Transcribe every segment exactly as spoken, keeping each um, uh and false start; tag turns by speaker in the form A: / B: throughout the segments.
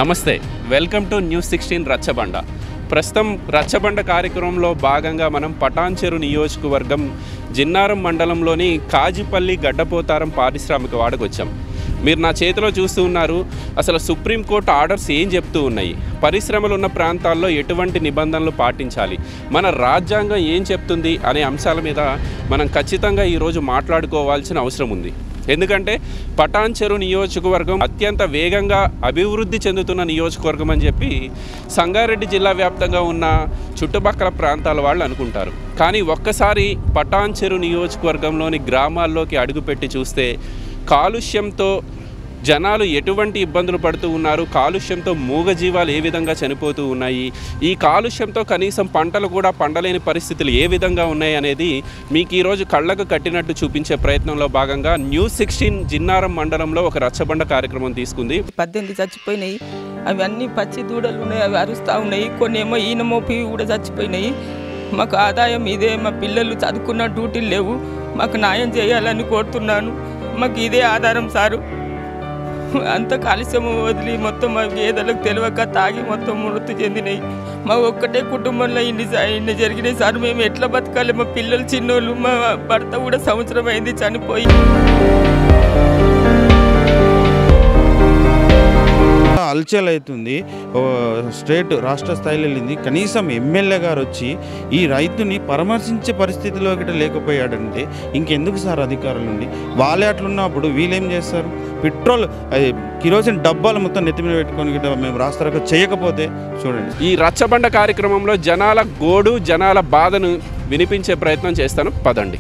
A: నమస్తే, welcome to news sixteen Rachabanda. ప్రస్తుతం రచ్చబండ కార్యక్రమంలో భాగంగా మనం పటాన్చెరు నియోజకవర్గం జిన్నారం మండలంలోని కాజిపల్లి గడ్డపోతారం పారిశ్రామిక వాడకు వచ్చాం. మీరు నా చేతిలో చూస్తూ ఉన్నారు. అసలు సుప్రీంకోర్టు ఆర్డర్స్ ఏం చెప్తూ ఉన్నాయి, పరిశ్రమలు ఉన్న ప్రాంతాల్లో ఎటువంటి నిబంధనలు పాటించాలి, మన రాజ్యాంగం ఏం చెప్తుంది అనే అంశాల మీద మనం ఖచ్చితంగా ఈరోజు మాట్లాడుకోవాల్సిన అవసరం ఉంది. ఎందుకంటే పటాన్చెరు నియోజకవర్గం అత్యంత వేగంగా అభివృద్ధి చెందుతున్న నియోజకవర్గం అని చెప్పి సంగారెడ్డి జిల్లా వ్యాప్తంగా ఉన్న చుట్టుపక్కల ప్రాంతాల వాళ్ళు అనుకుంటారు. కానీ ఒక్కసారి పటాన్చెరు నియోజకవర్గంలోని గ్రామాల్లోకి అడుగుపెట్టి చూస్తే కాలుష్యంతో జనాలు ఎటువంటి ఇబ్బందులు పడుతూ ఉన్నారు, కాలుష్యంతో మూగజీవాలు ఏ విధంగా చనిపోతూ ఉన్నాయి, ఈ కాలుష్యంతో కనీసం పంటలు కూడా పండలేని పరిస్థితులు ఏ విధంగా ఉన్నాయి అనేది మీకు ఈరోజు కళ్ళకు కట్టినట్టు చూపించే ప్రయత్నంలో భాగంగా న్యూస్ సిక్స్టీన్ జిన్నారం మండలంలో ఒక రచ్చబండ కార్యక్రమం తీసుకుంది.
B: పద్దెనిమిది చచ్చిపోయినాయి, అవి అన్నీ పచ్చి దూడలు ఉన్నాయి, అవి అరుస్తూ ఉన్నాయి. కొన్ని ఏమో ఈయన మోపి కూడా చచ్చిపోయినాయి. మాకు ఆదాయం ఇదే, మా పిల్లలు చదువుకున్న డ్యూటీలు లేవు, మాకు న్యాయం చేయాలని కోరుతున్నాను. మాకు ఇదే ఆధారం సారు. అంత కాలుష్యం వదిలి మొత్తం మా గేదెలకు తెలియక తాగి మొత్తం మృతి చెందినాయి. మా ఒక్కటే కుటుంబంలో ఇన్ని ఇన్ని జరిగినాయి సార్. మేము ఎట్లా బతకాలి? మా పిల్లలు చిన్నోళ్ళు, మా భర్త కూడా సంవత్సరం అయింది చనిపోయి.
C: అల్చల్ అవుతుంది, స్టేట్ రాష్ట్ర స్థాయిలో వెళ్ళింది. కనీసం ఎమ్మెల్యే గారు వచ్చి ఈ రైతుని పరామర్శించే పరిస్థితిలో గిట్ట లేకపోయాడంటే ఇంకెందుకు సార్ అధికారులు ఉండి? వాళ్ళే అట్లున్నప్పుడు వీళ్ళేం చేస్తారు? పెట్రోల్ కిరోసిన్ డబ్బాలు మొత్తం నెత్తి మీద పెట్టుకొని గిట్ట మేము రాస్తారకు చేయకపోతే చూడండి.
A: ఈ రచ్చబండ కార్యక్రమంలో జనాల గోడు, జనాల బాధను వినిపించే ప్రయత్నం చేస్తాను, పదండి.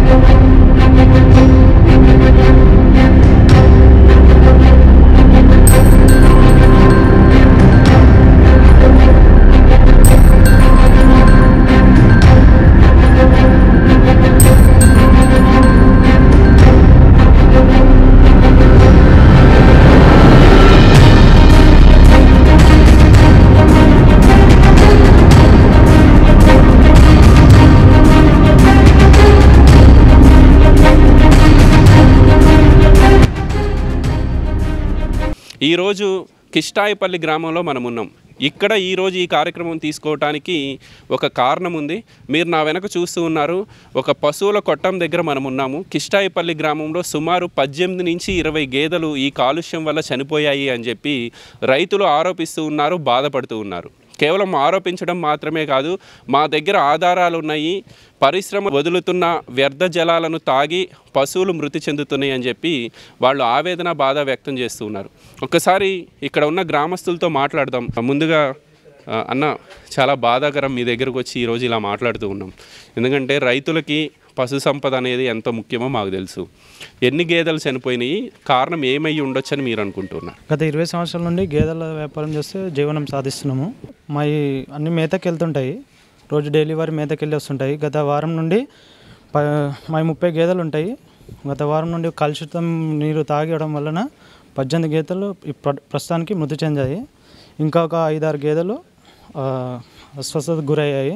A: ఈరోజు కిష్టాయిపల్లి గ్రామంలో మనం ఉన్నాం. ఇక్కడ ఈరోజు ఈ కార్యక్రమం తీసుకోవటానికి ఒక కారణం ఉంది. మీరు నా వెనక చూస్తూ ఉన్నారు, ఒక పశువుల కొట్టం దగ్గర మనం ఉన్నాము. కిష్టాయిపల్లి గ్రామంలో సుమారు పద్దెనిమిది నుంచి ఇరవై గేదెలు ఈ కాలుష్యం వల్ల చనిపోయాయి అని చెప్పి రైతులు ఆరోపిస్తూ ఉన్నారు, బాధపడుతూ ఉన్నారు. కేవలం ఆరోపించడం మాత్రమే కాదు, మా దగ్గర ఆధారాలు ఉన్నాయి, పరిశ్రమ వదులుతున్న వ్యర్థ జలాలను తాగి పశువులు మృతి చెందుతున్నాయి అని చెప్పి వాళ్ళు ఆవేదన, బాధ వ్యక్తం చేస్తూ ఉన్నారు. ఒక్కసారి ఇక్కడ ఉన్న గ్రామస్తులతో మాట్లాడదాం. ముందుగా అన్న, చాలా బాధాకరం మీ దగ్గరకు వచ్చి ఈరోజు ఇలా మాట్లాడుతూ ఉన్నాం. ఎందుకంటే రైతులకి పశు సంపద అనేది ఎంత ముఖ్యమో మాకు తెలుసు. ఎన్ని గేదెలు చనిపోయినాయి, కారణం ఏమై ఉండొచ్చు అని మీరు అనుకుంటున్నారు?
D: గత ఇరవై సంవత్సరాల నుండి గేదెల వ్యాపారం చేస్తే జీవనం సాధిస్తున్నాము. మా అన్ని మేతకి వెళ్తుంటాయి, రోజు డైలీ వారి మేతకి వెళ్ళి వస్తుంటాయి. గత వారం నుండి ప మా ముప్పై గేదెలు ఉంటాయి. గత వారం నుండి కలుషితం నీరు తాగడం వలన పద్దెనిమిది గేదెలు ప్రస్తుతానికి మృతి చెందాయి. ఇంకా ఒక ఐదారు గేదెలు అస్వస్థతకు గురయ్యాయి.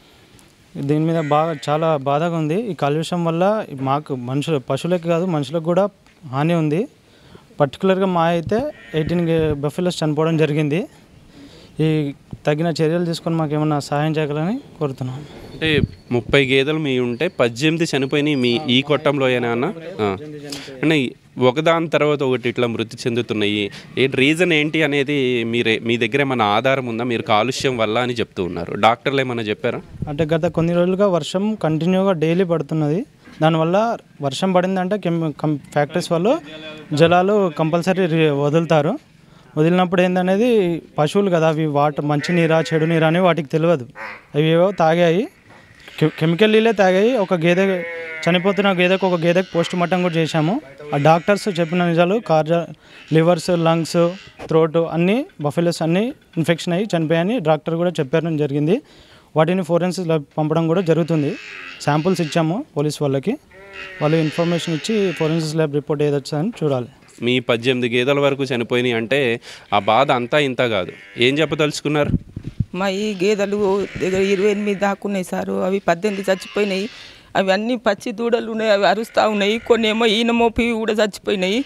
D: దీని మీద బాగా చాలా బాధగా ఉంది. ఈ కాలుష్యం వల్ల మాకు మనుషులు, పశువులకి కాదు మనుషులకు కూడా హాని ఉంది. పర్టికులర్గా మా అయితే ఎయిటీన్ బఫెలోస్ చనిపోవడం జరిగింది. ఈ తగిన చర్యలు తీసుకొని మాకు ఏమన్నా సహాయం చేయగలని కోరుతున్నాం.
A: అంటే ముప్పై గేదెలు మీ ఉంటే పద్దెనిమిది చనిపోయినాయి మీ ఈ కొట్టంలో ఏనా అన్న? అంటే ఒకదాని తర్వాత ఒకటి ఇట్లా మృతి చెందుతున్నాయి. ఏ రీజన్ ఏంటి అనేది మీరే మీ దగ్గర ఏమైనా ఆధారం ఉందా? మీరు కాలుష్యం వల్ల అని చెప్తూ ఉన్నారు, డాక్టర్లు ఏమైనా చెప్పారా?
D: అంటే గత కొన్ని రోజులుగా వర్షం కంటిన్యూగా డైలీ పడుతున్నది. దానివల్ల వర్షం పడిందంటే కెమ్ కం ఫ్యాక్టరీస్ వాళ్ళు జలాలు కంపల్సరీ వదులుతారు. వదిలినప్పుడు ఏందనేది పశువులు కదా, అవి వాటర్ మంచి నీరా చెడు నీరా అని వాటికి తెలియదు. అవి ఏవో తాగాయి, కెమికల్ నీళ్ళే తాగాయి. ఒక గేదె చనిపోతున్న గేదెకు ఒక గేదెకు పోస్ట్ మార్టం కూడా చేశాము. ఆ డాక్టర్స్ చెప్పిన నిజాలు, కార్జ లివర్స్, లంగ్స్, థ్రోట్ అన్నీ బఫెలోస్ అన్నీ ఇన్ఫెక్షన్ అయ్యి చనిపోయాయని డాక్టర్ కూడా చెప్పడం జరిగింది. వాటిని ఫోరెన్సిక్ ల్యాబ్ పంపడం కూడా జరుగుతుంది. శాంపుల్స్ ఇచ్చాము పోలీస్ వాళ్ళకి, వాళ్ళు ఇన్ఫర్మేషన్ ఇచ్చి ఫోరెన్సిక్ ల్యాబ్ రిపోర్ట్ ఏది వచ్చాయని చూడాలి.
A: మీ పద్దెనిమిది గేదెల వరకు చనిపోయినాయి అంటే ఆ బాధ అంతా ఇంత కాదు, ఏం చెప్పదలుచుకున్నారు?
B: మా ఈ గేదెలు దగ్గర ఇరవై ఎనిమిది దాక్కున్నాయి సారు. అవి పద్దెనిమిది చచ్చిపోయినాయి. అవి అన్నీ పచ్చి దూడలు ఉన్నాయి, అవి అరుస్తూ ఉన్నాయి. కొన్ని ఏమో ఈయన మోపి కూడా చచ్చిపోయినాయి.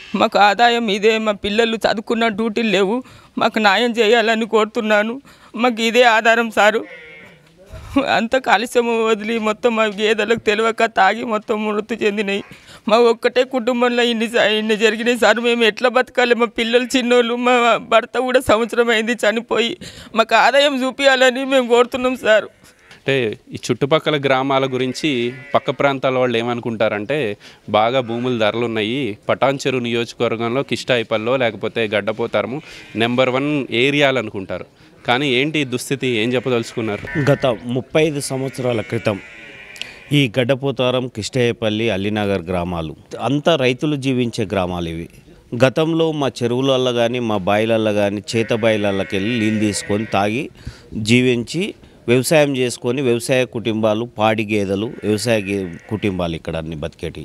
B: మాకు ఆదాయం ఇదే, మా పిల్లలు చదువుకున్న డ్యూటీలు లేవు, మాకు న్యాయం చేయాలని కోరుతున్నాను. మాకు ఇదే ఆధారం సారు. అంత కాలుష్యం వదిలి మొత్తం మా గేదెలకు తెలియక తాగి మొత్తం మృతి చెందినాయి. మా ఒక్కటే కుటుంబంలో ఇన్ని ఇన్ని జరిగినాయి సార్. మేము ఎట్లా బతకాలి? మా పిల్లలు చిన్నోళ్ళు, మా భర్త కూడా సంవత్సరం అయింది చనిపోయి. మాకు ఆదాయం చూపించాలని మేము కోరుతున్నాం సార్.
A: అంటే ఈ చుట్టుపక్కల గ్రామాల గురించి పక్క ప్రాంతాల వాళ్ళు ఏమనుకుంటారంటే బాగా భూముల ధరలు ఉన్నాయి, పటాన్చెరు నియోజకవర్గంలో కిష్టాయిపల్లో లేకపోతే గడ్డపోతారము నెంబర్ వన్ ఏరియాలు అనుకుంటారు. కానీ ఏంటి దుస్థితి, ఏం చెప్పదలుచుకున్నారు?
E: గత ముప్పై ఐదు సంవత్సరాల క్రితం ఈ గడ్డపోతారం, కిష్టయ్యపల్లి, అల్లినగర్ గ్రామాలు అంతా రైతులు జీవించే గ్రామాలు ఇవి. గతంలో మా చెరువులల్లో కానీ మా బాయిలల్లో కానీ చేత బాయిలకి వెళ్ళి నీళ్ళు తీసుకొని తాగి జీవించి వ్యవసాయం చేసుకొని వ్యవసాయ కుటుంబాలు, పాడి గేదెలు, వ్యవసాయ గే కుటుంబాలు ఇక్కడ అన్ని బతికేటి.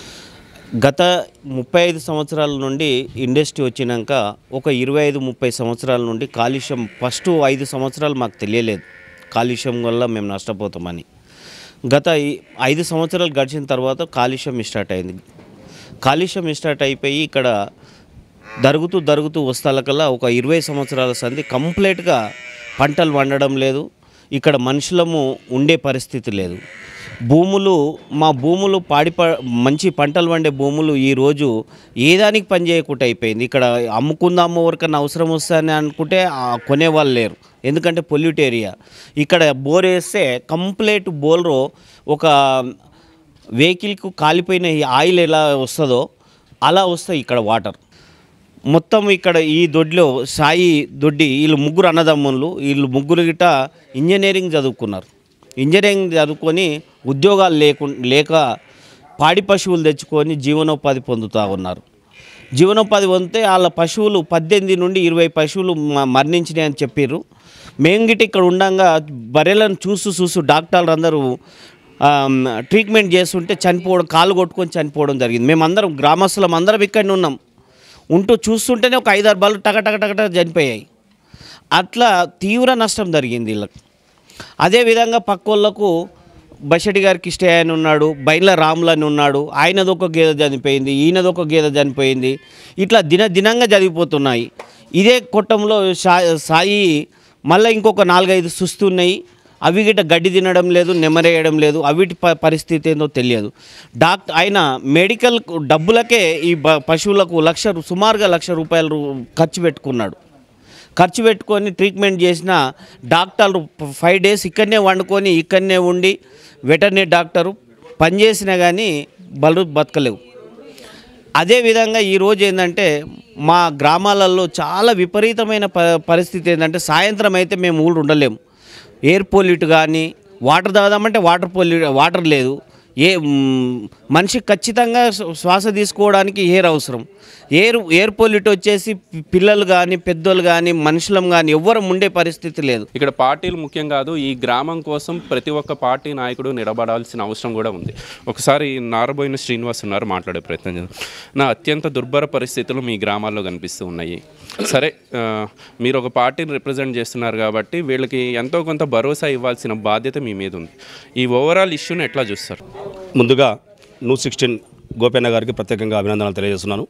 E: గత ముప్పై ఐదు సంవత్సరాల నుండి ఇండస్ట్రీ వచ్చినాక ఒక ఇరవై ఐదు ముప్పై సంవత్సరాల నుండి కాలుష్యం, ఫస్ట్ ఐదు సంవత్సరాలు మాకు తెలియలేదు కాలుష్యం వల్ల మేము నష్టపోతామని. గత ఐదు సంవత్సరాలు గడిచిన తర్వాత కాలుష్యం స్టార్ట్ అయింది. కాలుష్యం స్టార్ట్ అయిపోయి ఇక్కడ దరుగుతూ దరుగుతూ వస్తాలకల్లా ఒక ఇరవై సంవత్సరాల సంది కంప్లీట్గా పంటలు వండడం లేదు. ఇక్కడ మనుషులము ఉండే పరిస్థితి లేదు. భూములు, మా భూములు పాడి ప మంచి పంటలు వండే భూములు ఈరోజు ఏదానికి పని చేయకుండా అయిపోయింది. ఇక్కడ అమ్ముకుందాము ఎవరికన్నా అవసరం వస్తుందని అనుకుంటే కొనేవాళ్ళు లేరు, ఎందుకంటే పొల్యూట్ ఏరియా. ఇక్కడ బోర్ వేస్తే కంప్లీట్ బోర్లో ఒక వెహికల్కు కాలిపోయిన ఆయిల్ ఎలా వస్తుందో అలా వస్తాయి ఇక్కడ వాటర్ మొత్తం. ఇక్కడ ఈ దొడ్లో సాయి దొడ్డి, వీళ్ళు ముగ్గురు అన్నదమ్ములు, వీళ్ళు ముగ్గురు గిట్ట ఇంజనీరింగ్ చదువుకున్నారు. ఇంజనీరింగ్ చదువుకొని ఉద్యోగాలు లేకు లేక పాడి పశువులు తెచ్చుకొని జీవనోపాధి పొందుతూ ఉన్నారు. జీవనోపాధి పొందితే వాళ్ళ పశువులు పద్దెనిమిది నుండి ఇరవై పశువులు మరణించినాయి అని చెప్పారు. మేము గిట్ట ఇక్కడ ఉండగా బర్రెలను చూస్తూ చూస్తూ డాక్టర్లు అందరూ ట్రీట్మెంట్ చేస్తుంటే చనిపోవడం, కాలు కొట్టుకొని చనిపోవడం జరిగింది. మేమందరం గ్రామస్తులం అందరం ఇక్కడనే ఉన్నాం. ఉంటూ చూస్తుంటేనే ఒక ఐదారు బాలు టక టక టక చనిపోయాయి. అట్లా తీవ్ర నష్టం జరిగింది వీళ్ళకి. అదేవిధంగా పక్కోళ్ళకు బషెట్టి గారికి ఇష్ట ఆయన ఉన్నాడు, బైన్ల రాములు అని ఉన్నాడు, ఆయనదొక గేదె చనిపోయింది, ఈయనదొక గేదె చనిపోయింది. ఇట్లా దిన దినంగా జరిగిపోతున్నాయి. ఇదే కొట్టంలో సా సాయి మళ్ళీ ఇంకొక నాలుగైదు సుస్తున్నాయి. అవి గిట్ట గడ్డి తినడం లేదు, నెమరేయడం లేదు. అవిటి ప పరిస్థితి ఏందో తెలియదు. డాక్టర్ ఆయన మెడికల్ డబ్బులకే ఈ పశువులకు లక్ష సుమారుగా లక్ష రూపాయలు ఖర్చు పెట్టుకున్నాడు. ఖర్చు పెట్టుకొని ట్రీట్మెంట్ చేసిన డాక్టర్లు ఫైవ్ డేస్ ఇక్కడనే వండుకొని ఇక్కడనే ఉండి వెటర్నరీ డాక్టరు పనిచేసినా కానీ బలు బతకలేవు. అదేవిధంగా ఈరోజు ఏంటంటే మా గ్రామాలలో చాలా విపరీతమైన ప పరిస్థితి ఏంటంటే సాయంత్రం అయితే మేము ఊళ్ళు ఉండలేము. ఎయిర్ పొల్యూట్ కానీ, వాటర్ తాగుదామంటే వాటర్ పొల్యూట్ వాటర్ లేదు. ఏ మనిషికి ఖచ్చితంగా శ్వాస తీసుకోవడానికి ఎయిర్ అవసరం. ఎయిర్ ఎయిర్ పొల్యూట్ వచ్చేసి పిల్లలు కానీ, పెద్దోళ్ళు కానీ, మనుషులం కానీ ఎవ్వరం ఉండే పరిస్థితి లేదు.
A: ఇక్కడ పార్టీలు ముఖ్యం కాదు, ఈ గ్రామం కోసం ప్రతి ఒక్క పార్టీ నాయకుడు నిలబడాల్సిన అవసరం కూడా ఉంది. ఒకసారి నారబోయిన శ్రీనివాస్ ఉన్నారు, మాట్లాడే ప్రయత్నం చేద్దాం. నా అత్యంత దుర్భర పరిస్థితులు మీ గ్రామాల్లో కనిపిస్తూ ఉన్నాయి. సరే, మీరు ఒక పార్టీని రిప్రజెంట్ చేస్తున్నారు కాబట్టి వీళ్ళకి ఎంతో కొంత భరోసా ఇవ్వాల్సిన బాధ్యత మీ మీద ఉంది. ఈ ఓవరాల్ ఇష్యూని ఎట్లా చూస్తారు?
F: ముందుగా న్యూస్ సిక్స్టీన్ గోపన్న గారికి ప్రత్యేకంగా అభినందనలు తెలియజేస్తున్నాను.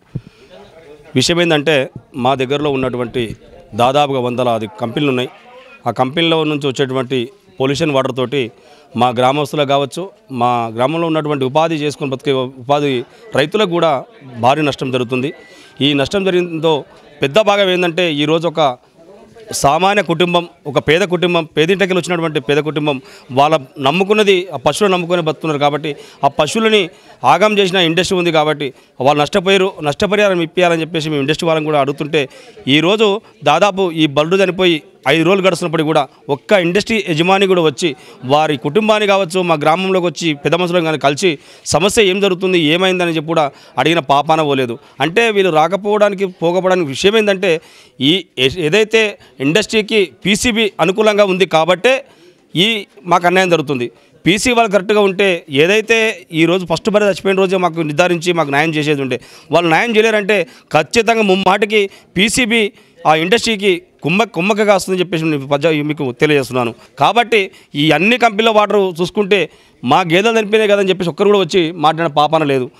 F: విషయం ఏంటంటే మా దగ్గరలో ఉన్నటువంటి దాదాపుగా వందలాది కంపెనీలు ఉన్నాయి. ఆ కంపెనీలో నుంచి వచ్చేటువంటి పొల్యూషన్ వాటర్ తోటి మా గ్రామస్తులకు కావచ్చు, మా గ్రామంలో ఉన్నటువంటి ఉపాధి చేసుకొని బతికే ఉపాధి రైతులకు కూడా భారీ నష్టం జరుగుతుంది. ఈ నష్టం జరిగిందో పెద్ద భాగం ఏంటంటే ఈరోజు ఒక సామాన్య కుటుంబం, ఒక పేద కుటుంబం, పేదింటికి వచ్చినటువంటి పేద కుటుంబం వాళ్ళ నమ్ముకున్నది ఆ పశువులను నమ్ముకొని బతుకున్నారు. కాబట్టి ఆ పశువులని ఆగం చేసిన ఇండస్ట్రీ ఉంది కాబట్టి వాళ్ళు నష్టపోయారు. నష్టపరిహారం ఇప్పించాలని చెప్పేసి మేము ఇండస్ట్రీ వాళ్ళని కూడా అడుగుతుంటే ఈరోజు దాదాపు ఈ బల్డు చనిపోయి ఐదు రోజులు గడుస్తున్నప్పటికీ కూడా ఒక్క ఇండస్ట్రీ యజమాని కూడా వచ్చి వారి కుటుంబాన్ని కావచ్చు, మా గ్రామంలోకి వచ్చి పెద్ద మనుషులను కానీ కలిసి సమస్య ఏం జరుగుతుంది, ఏమైందని చెప్పి కూడా అడిగిన పాపాన పోలేదు. అంటే వీళ్ళు రాకపోవడానికి పోకపోవడానికి విషయం ఏంటంటే ఈ ఏదైతే ఇండస్ట్రీకి పీసీబీ అనుకూలంగా ఉంది కాబట్టే ఈ మాకు అన్యాయం జరుగుతుంది. పీసీ వాళ్ళు కరెక్ట్గా ఉంటే ఏదైతే ఈరోజు ఫస్ట్ బరి చచ్చిపోయిన రోజే మాకు నిర్ధారించి మాకు న్యాయం చేసేది ఉంటే వాళ్ళు న్యాయం చేయలేరంటే ఖచ్చితంగా ముమ్మాటికి పీసీబీ ఆ ఇండస్ట్రీకి కుమ్మ కుమ్మకగా వస్తుందని చెప్పేసి మీకు తెలియజేస్తున్నాను. కాబట్టి ఈ అన్ని కంపెనీల వాటర్ చూసుకుంటే మా గేదెలు చనిపోయినాయి కదని చెప్పేసి ఒక్కరు కూడా వచ్చి మాట్లాడిన పాపాన లేదు.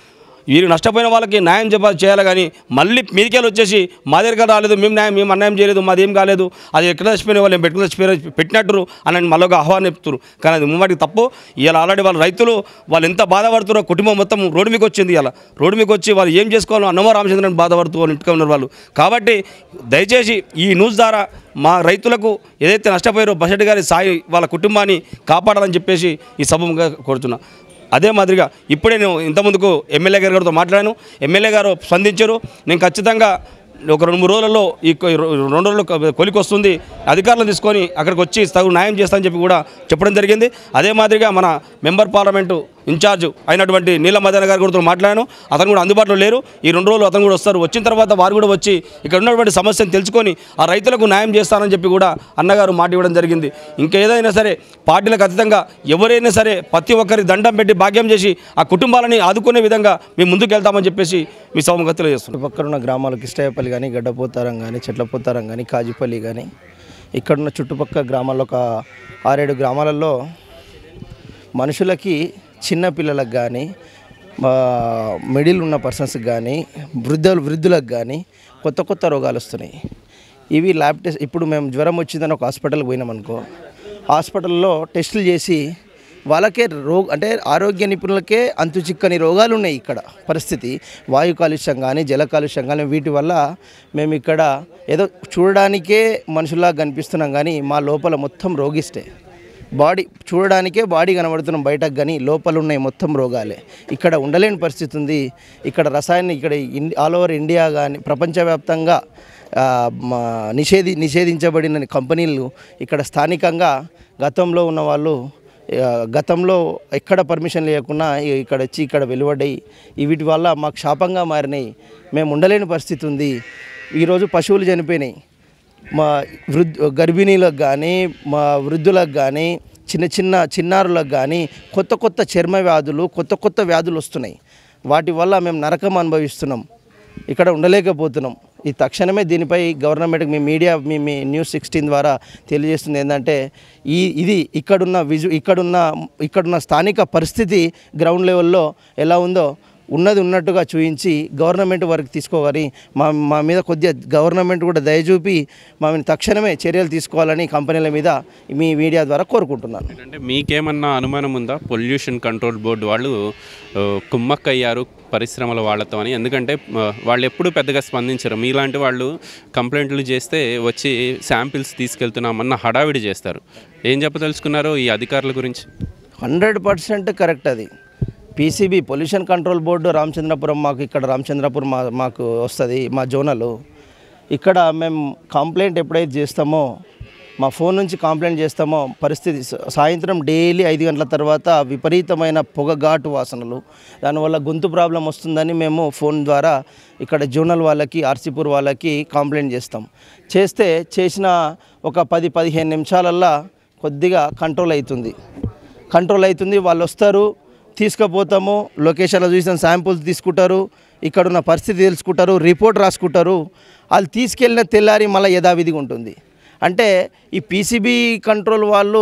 F: వీరు నష్టపోయిన వాళ్ళకి న్యాయం చెప్ప చేయాలి కానీ మళ్ళీ మీదికెళ్ళి వచ్చేసి మా దగ్గర రాలేదు, మేము న్యాయం మేము అన్యాయం చేయలేదు, మాది ఏం కాలేదు, అది ఎక్కడ చచ్చిపోయిన వాళ్ళు పెట్టుకుని చచ్చిపోయిన పెట్టినట్టు అని మళ్ళీ ఒక ఆహ్వానం చెప్తున్నారు. కానీ అది ముమ్మాటికి తప్పు. ఇలా ఆల్రెడీ వాళ్ళ రైతులు వాళ్ళు ఎంత బాధపడుతున్నారో, కుటుంబం మొత్తం రోడ్డు మీకు వచ్చింది. ఇలా రోడ్డు మీకు వచ్చి వాళ్ళు ఏం చేసుకోవాలో అన్నమో రామచంద్రని బాధపడుతూ వాళ్ళు ఇంటికి ఉన్నారు వాళ్ళు. కాబట్టి దయచేసి ఈ న్యూస్ ద్వారా మా రైతులకు ఏదైతే నష్టపోయారో బషెట్ గారి సాయి వాళ్ళ కుటుంబాన్ని కాపాడాలని చెప్పేసి ఈ సభగా కోరుతున్నా. అదే మాదిరిగా ఇప్పుడే నేను ఇంతకుముందుకు ఎమ్మెల్యే గారి గారితో మాట్లాడాను. ఎమ్మెల్యే గారు స్పందించారు. నేను ఖచ్చితంగా ఒక రెండు మూడు రోజులలో ఈ రెండు రోజుల్లో కొలికి వస్తుంది, అధికారులను తీసుకొని అక్కడికి వచ్చి తగు న్యాయం చేస్తానని చెప్పి కూడా చెప్పడం జరిగింది. అదే మాదిరిగా మన మెంబర్ పార్లమెంటు ఇన్ఛార్జ్ అయినటువంటి నీల మదన గారి కూడా మాట్లాడాను. అతను కూడా అందుబాటులో లేరు. ఈ రెండు రోజులు అతను కూడా వస్తారు. వచ్చిన తర్వాత వారు కూడా వచ్చి ఇక్కడ ఉన్నటువంటి సమస్యను తెలుసుకొని ఆ రైతులకు న్యాయం చేస్తానని చెప్పి కూడా అన్నగారు మాట ఇవ్వడం జరిగింది. ఇంకేదైనా సరే పార్టీలకు అతీతంగా ఎవరైనా సరే ప్రతి ఒక్కరి దండం పెట్టి భాగ్యం చేసి ఆ కుటుంబాలని ఆదుకునే విధంగా మేము ముందుకు వెళ్తామని చెప్పేసి మీ సభగా తెలియజేస్తున్నాం.
G: పక్కనున్న గ్రామాలు కిష్టయ్యపల్లి కానీ, గడ్డపోతారం కానీ, చెట్లపోతారం కానీ, కాజిపల్లి కానీ, ఇక్కడున్న చుట్టుపక్కల గ్రామాల్లో ఒక ఆరేడు గ్రామాలలో మనుషులకి, చిన్నపిల్లలకు కానీ, మిడిల్ ఉన్న పర్సన్స్కి కానీ, వృద్ధులు వృద్ధులకు కానీ కొత్త కొత్త రోగాలు వస్తున్నాయి. ఇవి ల్యాబ్ టెస్ట్. ఇప్పుడు మేము జ్వరం వచ్చిందని ఒక హాస్పిటల్కి పోయినామనుకో, హాస్పిటల్లో టెస్టులు చేసి వాళ్ళకే రోగ అంటే ఆరోగ్య నిపుణులకే అంతు చిక్కని రోగాలు ఉన్నాయి. ఇక్కడ పరిస్థితి వాయు కాలుష్యం కానీ, జల కాలుష్యం కానీ, వీటి వల్ల మేము ఇక్కడ ఏదో చూడడానికే మనుషుల్లా కనిపిస్తున్నాం కానీ మా లోపల మొత్తం రోగిస్తే. బాడీ చూడడానికే బాడీ కనబడుతున్నాం బయటకు, కానీ లోపల ఉన్నాయి మొత్తం రోగాలే. ఇక్కడ ఉండలేని పరిస్థితి ఉంది. ఇక్కడ రసాయన ఇక్కడ ఆల్ ఓవర్ ఇండియా కానీ ప్రపంచవ్యాప్తంగా నిషేధి నిషేధించబడిన కంపెనీలు ఇక్కడ స్థానికంగా గతంలో ఉన్న వాళ్ళు గతంలో ఎక్కడ పర్మిషన్ లేకుండా ఇక్కడ వచ్చి ఇక్కడ వెలువడ్డాయి. వీటి వల్ల మాకు శాపంగా మారినాయి. మేము ఉండలేని పరిస్థితి ఉంది. ఈరోజు పశువులు చనిపోయినాయి. మా వృద్ధ గర్భిణీలకు కానీ, మా వృద్ధులకు కానీ, చిన్న చిన్న చిన్నారులకు కానీ కొత్త కొత్త చర్మ వ్యాధులు, కొత్త కొత్త వ్యాధులు వస్తున్నాయి. వాటి వల్ల మేము నరకం అనుభవిస్తున్నాం. ఇక్కడ ఉండలేకపోతున్నాం. ఈ తక్షణమే దీనిపై గవర్నమెంట్కి మీ మీడియా మీ మీ న్యూస్ సిక్స్టీన్ ద్వారా తెలియజేస్తుంది ఏంటంటే ఈ ఇది ఇక్కడున్న విజు ఇక్కడున్న ఇక్కడున్న స్థానిక పరిస్థితి గ్రౌండ్ లెవెల్లో ఎలా ఉందో ఉన్నది ఉన్నట్టుగా చూపించి గవర్నమెంట్ వరకు తీసుకోవాలి. మా మా మీద కొద్దిగా గవర్నమెంట్ కూడా దయచూపి మా తక్షణమే చర్యలు తీసుకోవాలని కంపెనీల మీద మీ మీడియా ద్వారా కోరుకుంటున్నాను.
A: అంటే మీకేమన్నా అనుమానం ఉందా పొల్యూషన్ కంట్రోల్ బోర్డు వాళ్ళు కుమ్మక్కయ్యారు పరిశ్రమల వాళ్ళతో అని? ఎందుకంటే వాళ్ళు ఎప్పుడు పెద్దగా స్పందించరు. మీలాంటి వాళ్ళు కంప్లైంట్లు చేస్తే వచ్చి శాంపిల్స్ తీసుకెళ్తున్నామన్న హడావిడి చేస్తారు. ఏం చెప్పదలుచుకున్నారో ఈ అధికారుల గురించి?
G: Hundred percent correct. అది PCB pollution control board Ramachandrapuram, మాకు ఇక్కడ రామచంద్రపురం మా మాకు వస్తుంది మా జోనలు. ఇక్కడ మేము కంప్లైంట్ ఎప్పుడైతే చేస్తామో, మా ఫోన్ నుంచి కంప్లైంట్ చేస్తామో పరిస్థితి సాయంత్రం డైలీ ఐదు గంటల తర్వాత విపరీతమైన పొగ ఘాటు వాసనలు, దానివల్ల గొంతు ప్రాబ్లం వస్తుందని మేము ఫోన్ ద్వారా ఇక్కడ జోనల్ వాళ్ళకి, ఆర్సీపూర్ వాళ్ళకి కంప్లైంట్ చేస్తాం. చేస్తే చేసిన ఒక పది పదిహేను నిమిషాలల్లో కొద్దిగా కంట్రోల్ అవుతుంది కంట్రోల్ అవుతుంది వాళ్ళు వస్తారు, తీసుకుపోతాము, లొకేషన్లో చూసిన శాంపుల్స్ తీసుకుంటారు, ఇక్కడున్న పరిస్థితి తెలుసుకుంటారు, రిపోర్ట్ రాసుకుంటారు. వాళ్ళు తీసుకెళ్ళిన తెల్లారి మళ్ళీ యథావిధిగా ఉంటుంది. అంటే ఈ పీసీబీ కంట్రోల్ వాళ్ళు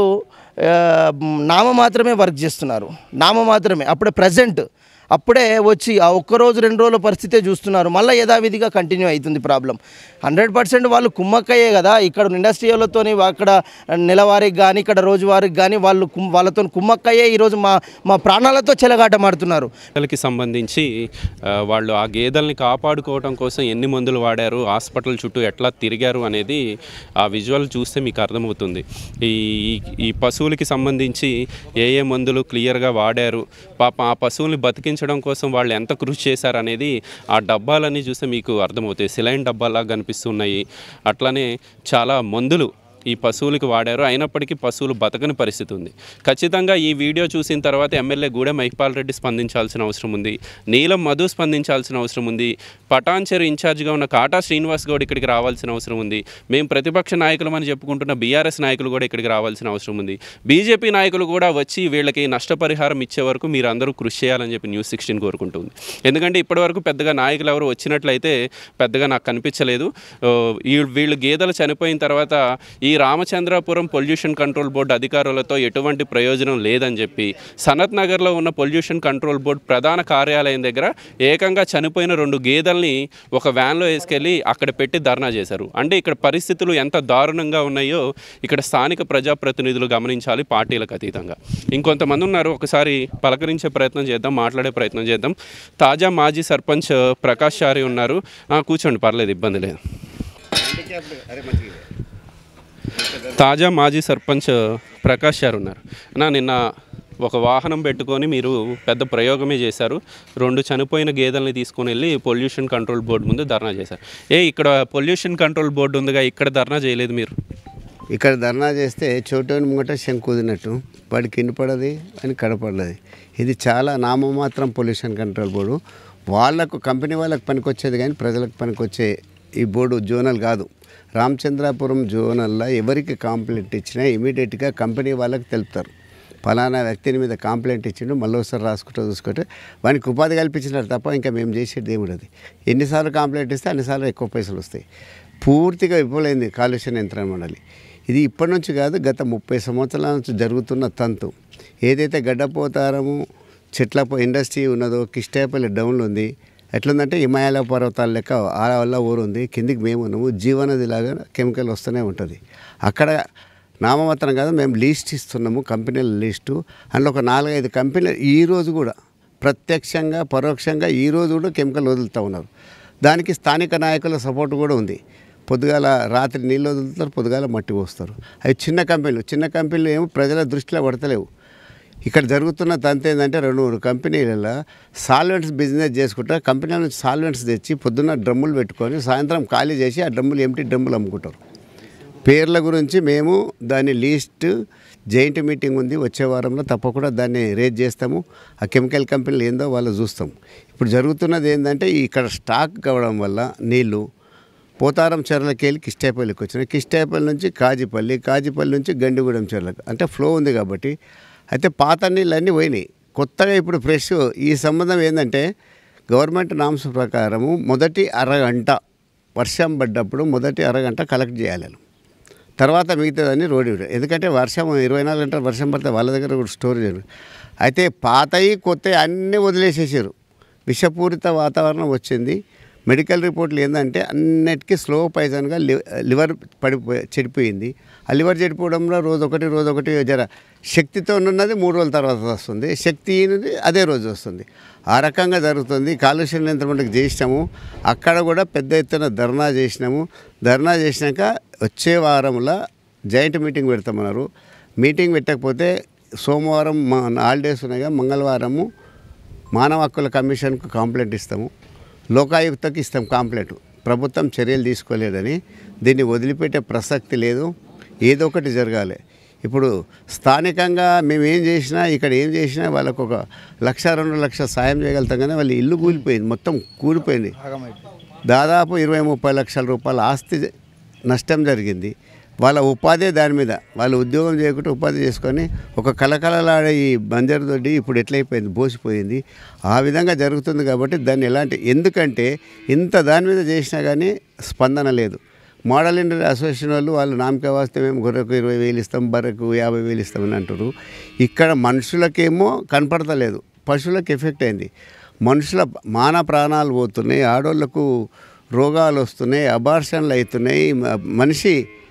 G: నామ మాత్రమే వర్క్ చేస్తున్నారు, నామ మాత్రమే. అప్పుడే ప్రజెంట్ అప్పుడే వచ్చి ఆ ఒక్కరోజు రెండు రోజుల పరిస్థితే చూస్తున్నారు, మళ్ళీ యథావిధిగా కంటిన్యూ అవుతుంది ప్రాబ్లం. హండ్రెడ్ పర్సెంట్ వాళ్ళు కుమ్మక్కయ్యే కదా. ఇక్కడ ఇండస్ట్రియలతో అక్కడ నెలవారికి కానీ, ఇక్కడ రోజువారికి కానీ వాళ్ళు వాళ్ళతో కుమ్మక్కయ్యే ఈరోజు మా మా ప్రాణాలతో చెలగాటమాడుతున్నారు.
A: గేదెలకి సంబంధించి వాళ్ళు ఆ గేదెల్ని కాపాడుకోవడం కోసం ఎన్ని మందులు వాడారు, హాస్పిటల్ చుట్టూ ఎట్లా తిరిగారు అనేది ఆ విజువల్ చూస్తే మీకు అర్థమవుతుంది. ఈ ఈ పశువులకి సంబంధించి ఏ ఏ మందులు క్లియర్గా వాడారు, పాప ఆ పశువుల్ని బతికి కోసం వాళ్ళు ఎంత కృషి చేశారనేది ఆ డబ్బాలన్నీ చూస్తే మీకు అర్థమవుతాయి. సిలైన్ డబ్బాలా కనిపిస్తున్నాయి. అట్లానే చాలా మందులు ఈ పశువులకు వాడారు. అయినప్పటికీ పశువులు బతకని పరిస్థితి ఉంది. ఖచ్చితంగా ఈ వీడియో చూసిన తర్వాత ఎమ్మెల్యే గూడెం మహిపాల్ రెడ్డి స్పందించాల్సిన అవసరం ఉంది. నీలం మధు స్పందించాల్సిన అవసరం ఉంది. పటాన్చెరు ఇన్ఛార్జిగా ఉన్న కాటా శ్రీనివాస్ గౌడ్ ఇక్కడికి రావాల్సిన అవసరం ఉంది. మేము ప్రతిపక్ష నాయకులమని చెప్పుకుంటున్న బీఆర్ఎస్ నాయకులు కూడా ఇక్కడికి రావాల్సిన అవసరం ఉంది. బీజేపీ నాయకులు కూడా వచ్చి వీళ్ళకి నష్టపరిహారం ఇచ్చే వరకు మీరు అందరూ కృషి చేయాలని చెప్పి న్యూస్ సిక్స్టీన్ కోరుకుంటుంది. ఎందుకంటే ఇప్పటివరకు పెద్దగా నాయకులు ఎవరు వచ్చినట్లయితే పెద్దగా నాకు కనిపించలేదు. వీళ్ళు గేదెలు చనిపోయిన తర్వాత ఈ రామచంద్రాపురం పొల్యూషన్ కంట్రోల్ బోర్డు అధికారులతో ఎటువంటి ప్రయోజనం లేదని చెప్పి సనత్ నగర్లో ఉన్న పొల్యూషన్ కంట్రోల్ బోర్డు ప్రధాన కార్యాలయం దగ్గర ఏకంగా చనిపోయిన రెండు గేదెల్ని ఒక వ్యాన్లో వేసుకెళ్ళి అక్కడ పెట్టి ధర్నా చేశారు. అంటే ఇక్కడ పరిస్థితులు ఎంత దారుణంగా ఉన్నాయో ఇక్కడ స్థానిక ప్రజాప్రతినిధులు గమనించాలి, పార్టీలకు అతీతంగా. ఇంకొంతమంది ఉన్నారు, ఒకసారి పలకరించే ప్రయత్నం చేద్దాం, మాట్లాడే ప్రయత్నం చేద్దాం. తాజా మాజీ సర్పంచ్ ప్రకాష్ చారి ఉన్నారు. కూర్చోండి, పర్లేదు, ఇబ్బంది లేదు. తాజా మాజీ సర్పంచ్ ప్రకాష్ చారి ఉన్నారు. నా నిన్న ఒక వాహనం పెట్టుకొని మీరు పెద్ద ప్రయోగమే చేశారు. రెండు చనిపోయిన గేదెల్ని తీసుకొని వెళ్ళి పొల్యూషన్ కంట్రోల్ బోర్డు ముందు ధర్నా చేశారు. ఏ ఇక్కడ పొల్యూషన్ కంట్రోల్ బోర్డు ఉందిగా, ఇక్కడ ధర్నా చేయలేదు మీరు?
H: ఇక్కడ ధర్నా చేస్తే చోటోని ముంగట శంకుదినట్టు వాడికి కిందపడది అని కడపడది. ఇది చాలా నామమాత్రం పొల్యూషన్ కంట్రోల్ బోర్డు. వాళ్ళకు కంపెనీ వాళ్ళకు పనికొచ్చేది కానీ ప్రజలకు పనికొచ్చే ఈ బోర్డు జోనల్ కాదు. రామచంద్రాపురం జోనల్లో ఎవరికి కంప్లైంట్ ఇచ్చినా ఇమీడియట్గా కంపెనీ వాళ్ళకి తెలుపుతారు. ఫలానా వ్యక్తిని మీద కంప్లైంట్ ఇచ్చిండు, మళ్ళీ ఒకసారి రాసుకుంటూ చూసుకుంటే వానికి ఉపాధి కల్పించినారు తప్ప ఇంకా మేము చేసేది ఏముండదు. ఎన్నిసార్లు కంప్లైంట్ ఇస్తే అన్నిసార్లు ఎక్కువ పైసలు వస్తాయి. పూర్తిగా విఫలమైంది కాలుష్య నియంత్రణ మండలి. ఇది ఇప్పటి నుంచి కాదు, గత ముప్పై సంవత్సరాల నుంచి జరుగుతున్న తంతు. ఏదైతే గడ్డపోతారము చెట్ల ఇండస్ట్రీ ఉన్నదో కిష్టాయపల్లి డౌన్లో ఉంది. ఎట్లుందంటే హిమాలయ పర్వతాల లెక్క ఆ వల్ల ఊరుంది, కిందికి మేము ఉన్నాము. జీవనది లాగా కెమికల్ వస్తూనే ఉంటుంది. అక్కడ నామమాత్రం కాదు, మేము లీస్ట్ ఇస్తున్నాము, కంపెనీల లీస్టు. అందులో ఒక నాలుగైదు కంపెనీలు ఈరోజు కూడా ప్రత్యక్షంగా పరోక్షంగా ఈరోజు కూడా కెమికల్ వదులుతూ ఉన్నారు. దానికి స్థానిక నాయకుల సపోర్ట్ కూడా ఉంది. పొద్దుగాల రాత్రి నీళ్ళు వదులుతారు, పొద్దుగాల మట్టి పోస్తారు. అవి చిన్న కంపెనీలు చిన్న కంపెనీలు ఏమో ప్రజల దృష్టిలో పడతలేవు. ఇక్కడ జరుగుతున్న తంతు ఏంటంటే రెండు మూడు కంపెనీలలో సాల్వెంట్స్ బిజినెస్ చేసుకుంటా కంపెనీల నుంచి సాల్వెంట్స్ తెచ్చి పొద్దున్న డ్రమ్ములు పెట్టుకొని సాయంత్రం ఖాళీ చేసి ఆ డ్రమ్ములు ఎంటీ డ్రమ్ములు అమ్ముకుంటారు. పేర్ల గురించి మేము దాని లీస్ట్ జాయింట్ మీటింగ్ ఉంది, వచ్చే వారంలో తప్పకుండా దాన్ని రేజ్ చేస్తాము. ఆ కెమికల్ కంపెనీలు ఏందో వాళ్ళు చూస్తాం. ఇప్పుడు జరుగుతున్నది ఏంటంటే ఇక్కడ స్టాక్ కావడం వల్ల నీళ్ళు పోతారం చెర్లకి వెళ్ళి కిష్టాయపల్లికి వచ్చినాయి. కిష్టాయపల్లి నుంచి కాజిపల్లి, కాజిపల్లి నుంచి గండిగూడెం చెర్లకు, అంటే ఫ్లో ఉంది కాబట్టి. అయితే పాత నీళ్ళు అన్నీ పోయినాయి. కొత్తగా ఇప్పుడు ఫ్రెష్. ఈ సంబంధం ఏంటంటే గవర్నమెంట్ నామ్స్ ప్రకారము మొదటి అరగంట వర్షం పడ్డప్పుడు మొదటి అరగంట కలెక్ట్ చేయాలి, తర్వాత మిగతాదని రోడ్డు. ఎందుకంటే వర్షం ఇరవై నాలుగు గంటలు వర్షం పడితే వాళ్ళ దగ్గర కూడా స్టోర్ చేయరు. అయితే పాతవి కొత్తవి అన్నీ వదిలేసేసారు. విషపూరిత వాతావరణం వచ్చింది. మెడికల్ రిపోర్ట్లు ఏంటంటే అన్నిటికీ స్లో పాయిజన్గా లివర్ పడిపోయి చెడిపోయింది. ఆ లివర్ చెడిపోవడంలో రోజు ఒకటి రోజు ఒకటి జర శక్తితో ఉన్నది మూడు రోజుల తర్వాత వస్తుంది, శక్తి అదే రోజు వస్తుంది. ఆ రకంగా జరుగుతుంది. కాలుష్య నియంత్రణకు చేసినాము. అక్కడ కూడా పెద్ద ఎత్తున ధర్నా చేసినాము. ధర్నా చేసినాక వచ్చే వారంలో జాయింట్ మీటింగ్ పెడతామన్నారు. మీటింగ్ పెట్టకపోతే సోమవారం మా హాలిడేస్ ఉన్నాయిగా, మంగళవారము మానవ హక్కుల కమిషన్కు కంప్లైంట్ ఇస్తాము, లోకాయుక్తకి ఇస్తాం కంప్లైంట్. ప్రభుత్వం చర్యలు తీసుకోలేదని దీన్ని వదిలిపెట్టే ప్రసక్తి లేదు. ఏదో ఒకటి జరగాలి. ఇప్పుడు స్థానికంగా మేము ఏం చేసినా ఇక్కడ ఏం చేసినా వాళ్ళకు ఒక లక్ష రెండు లక్ష సాయం చేయగలుగుతాం, కానీ వాళ్ళ ఇల్లు కూలిపోయింది, మొత్తం కూలిపోయింది. దాదాపు ఇరవై ముప్పై లక్షల రూపాయల ఆస్తి నష్టం జరిగింది. వాళ్ళ ఉపాధి దాని మీద, వాళ్ళు ఉద్యోగం చేయకుండా ఉపాధి చేసుకొని ఒక కలకలలాడే ఈ బంజరు దొడ్డి ఇప్పుడు ఎట్లయిపోయింది, బోసిపోయింది. ఆ విధంగా జరుగుతుంది కాబట్టి దాన్ని ఎలాంటి, ఎందుకంటే ఇంత దాని మీద చేసినా కానీ స్పందన లేదు. మోడల్ ఇండస్ట్రీ అసోసియేషన్ వాళ్ళు వాళ్ళు నామకే వాస్తే మేము గొర్రెకు ఇరవై వేలు ఇస్తాం, బర్రెకు యాభై వేలు ఇస్తామని అంటారు. ఇక్కడ మనుషులకేమో కనపడతలేదు, పశువులకు ఎఫెక్ట్ అయింది. మనుషుల మాన ప్రాణాలు పోతున్నాయి, ఆడోళ్లకు రోగాలు వస్తున్నాయి, అబార్షన్లు అవుతున్నాయి. మనిషి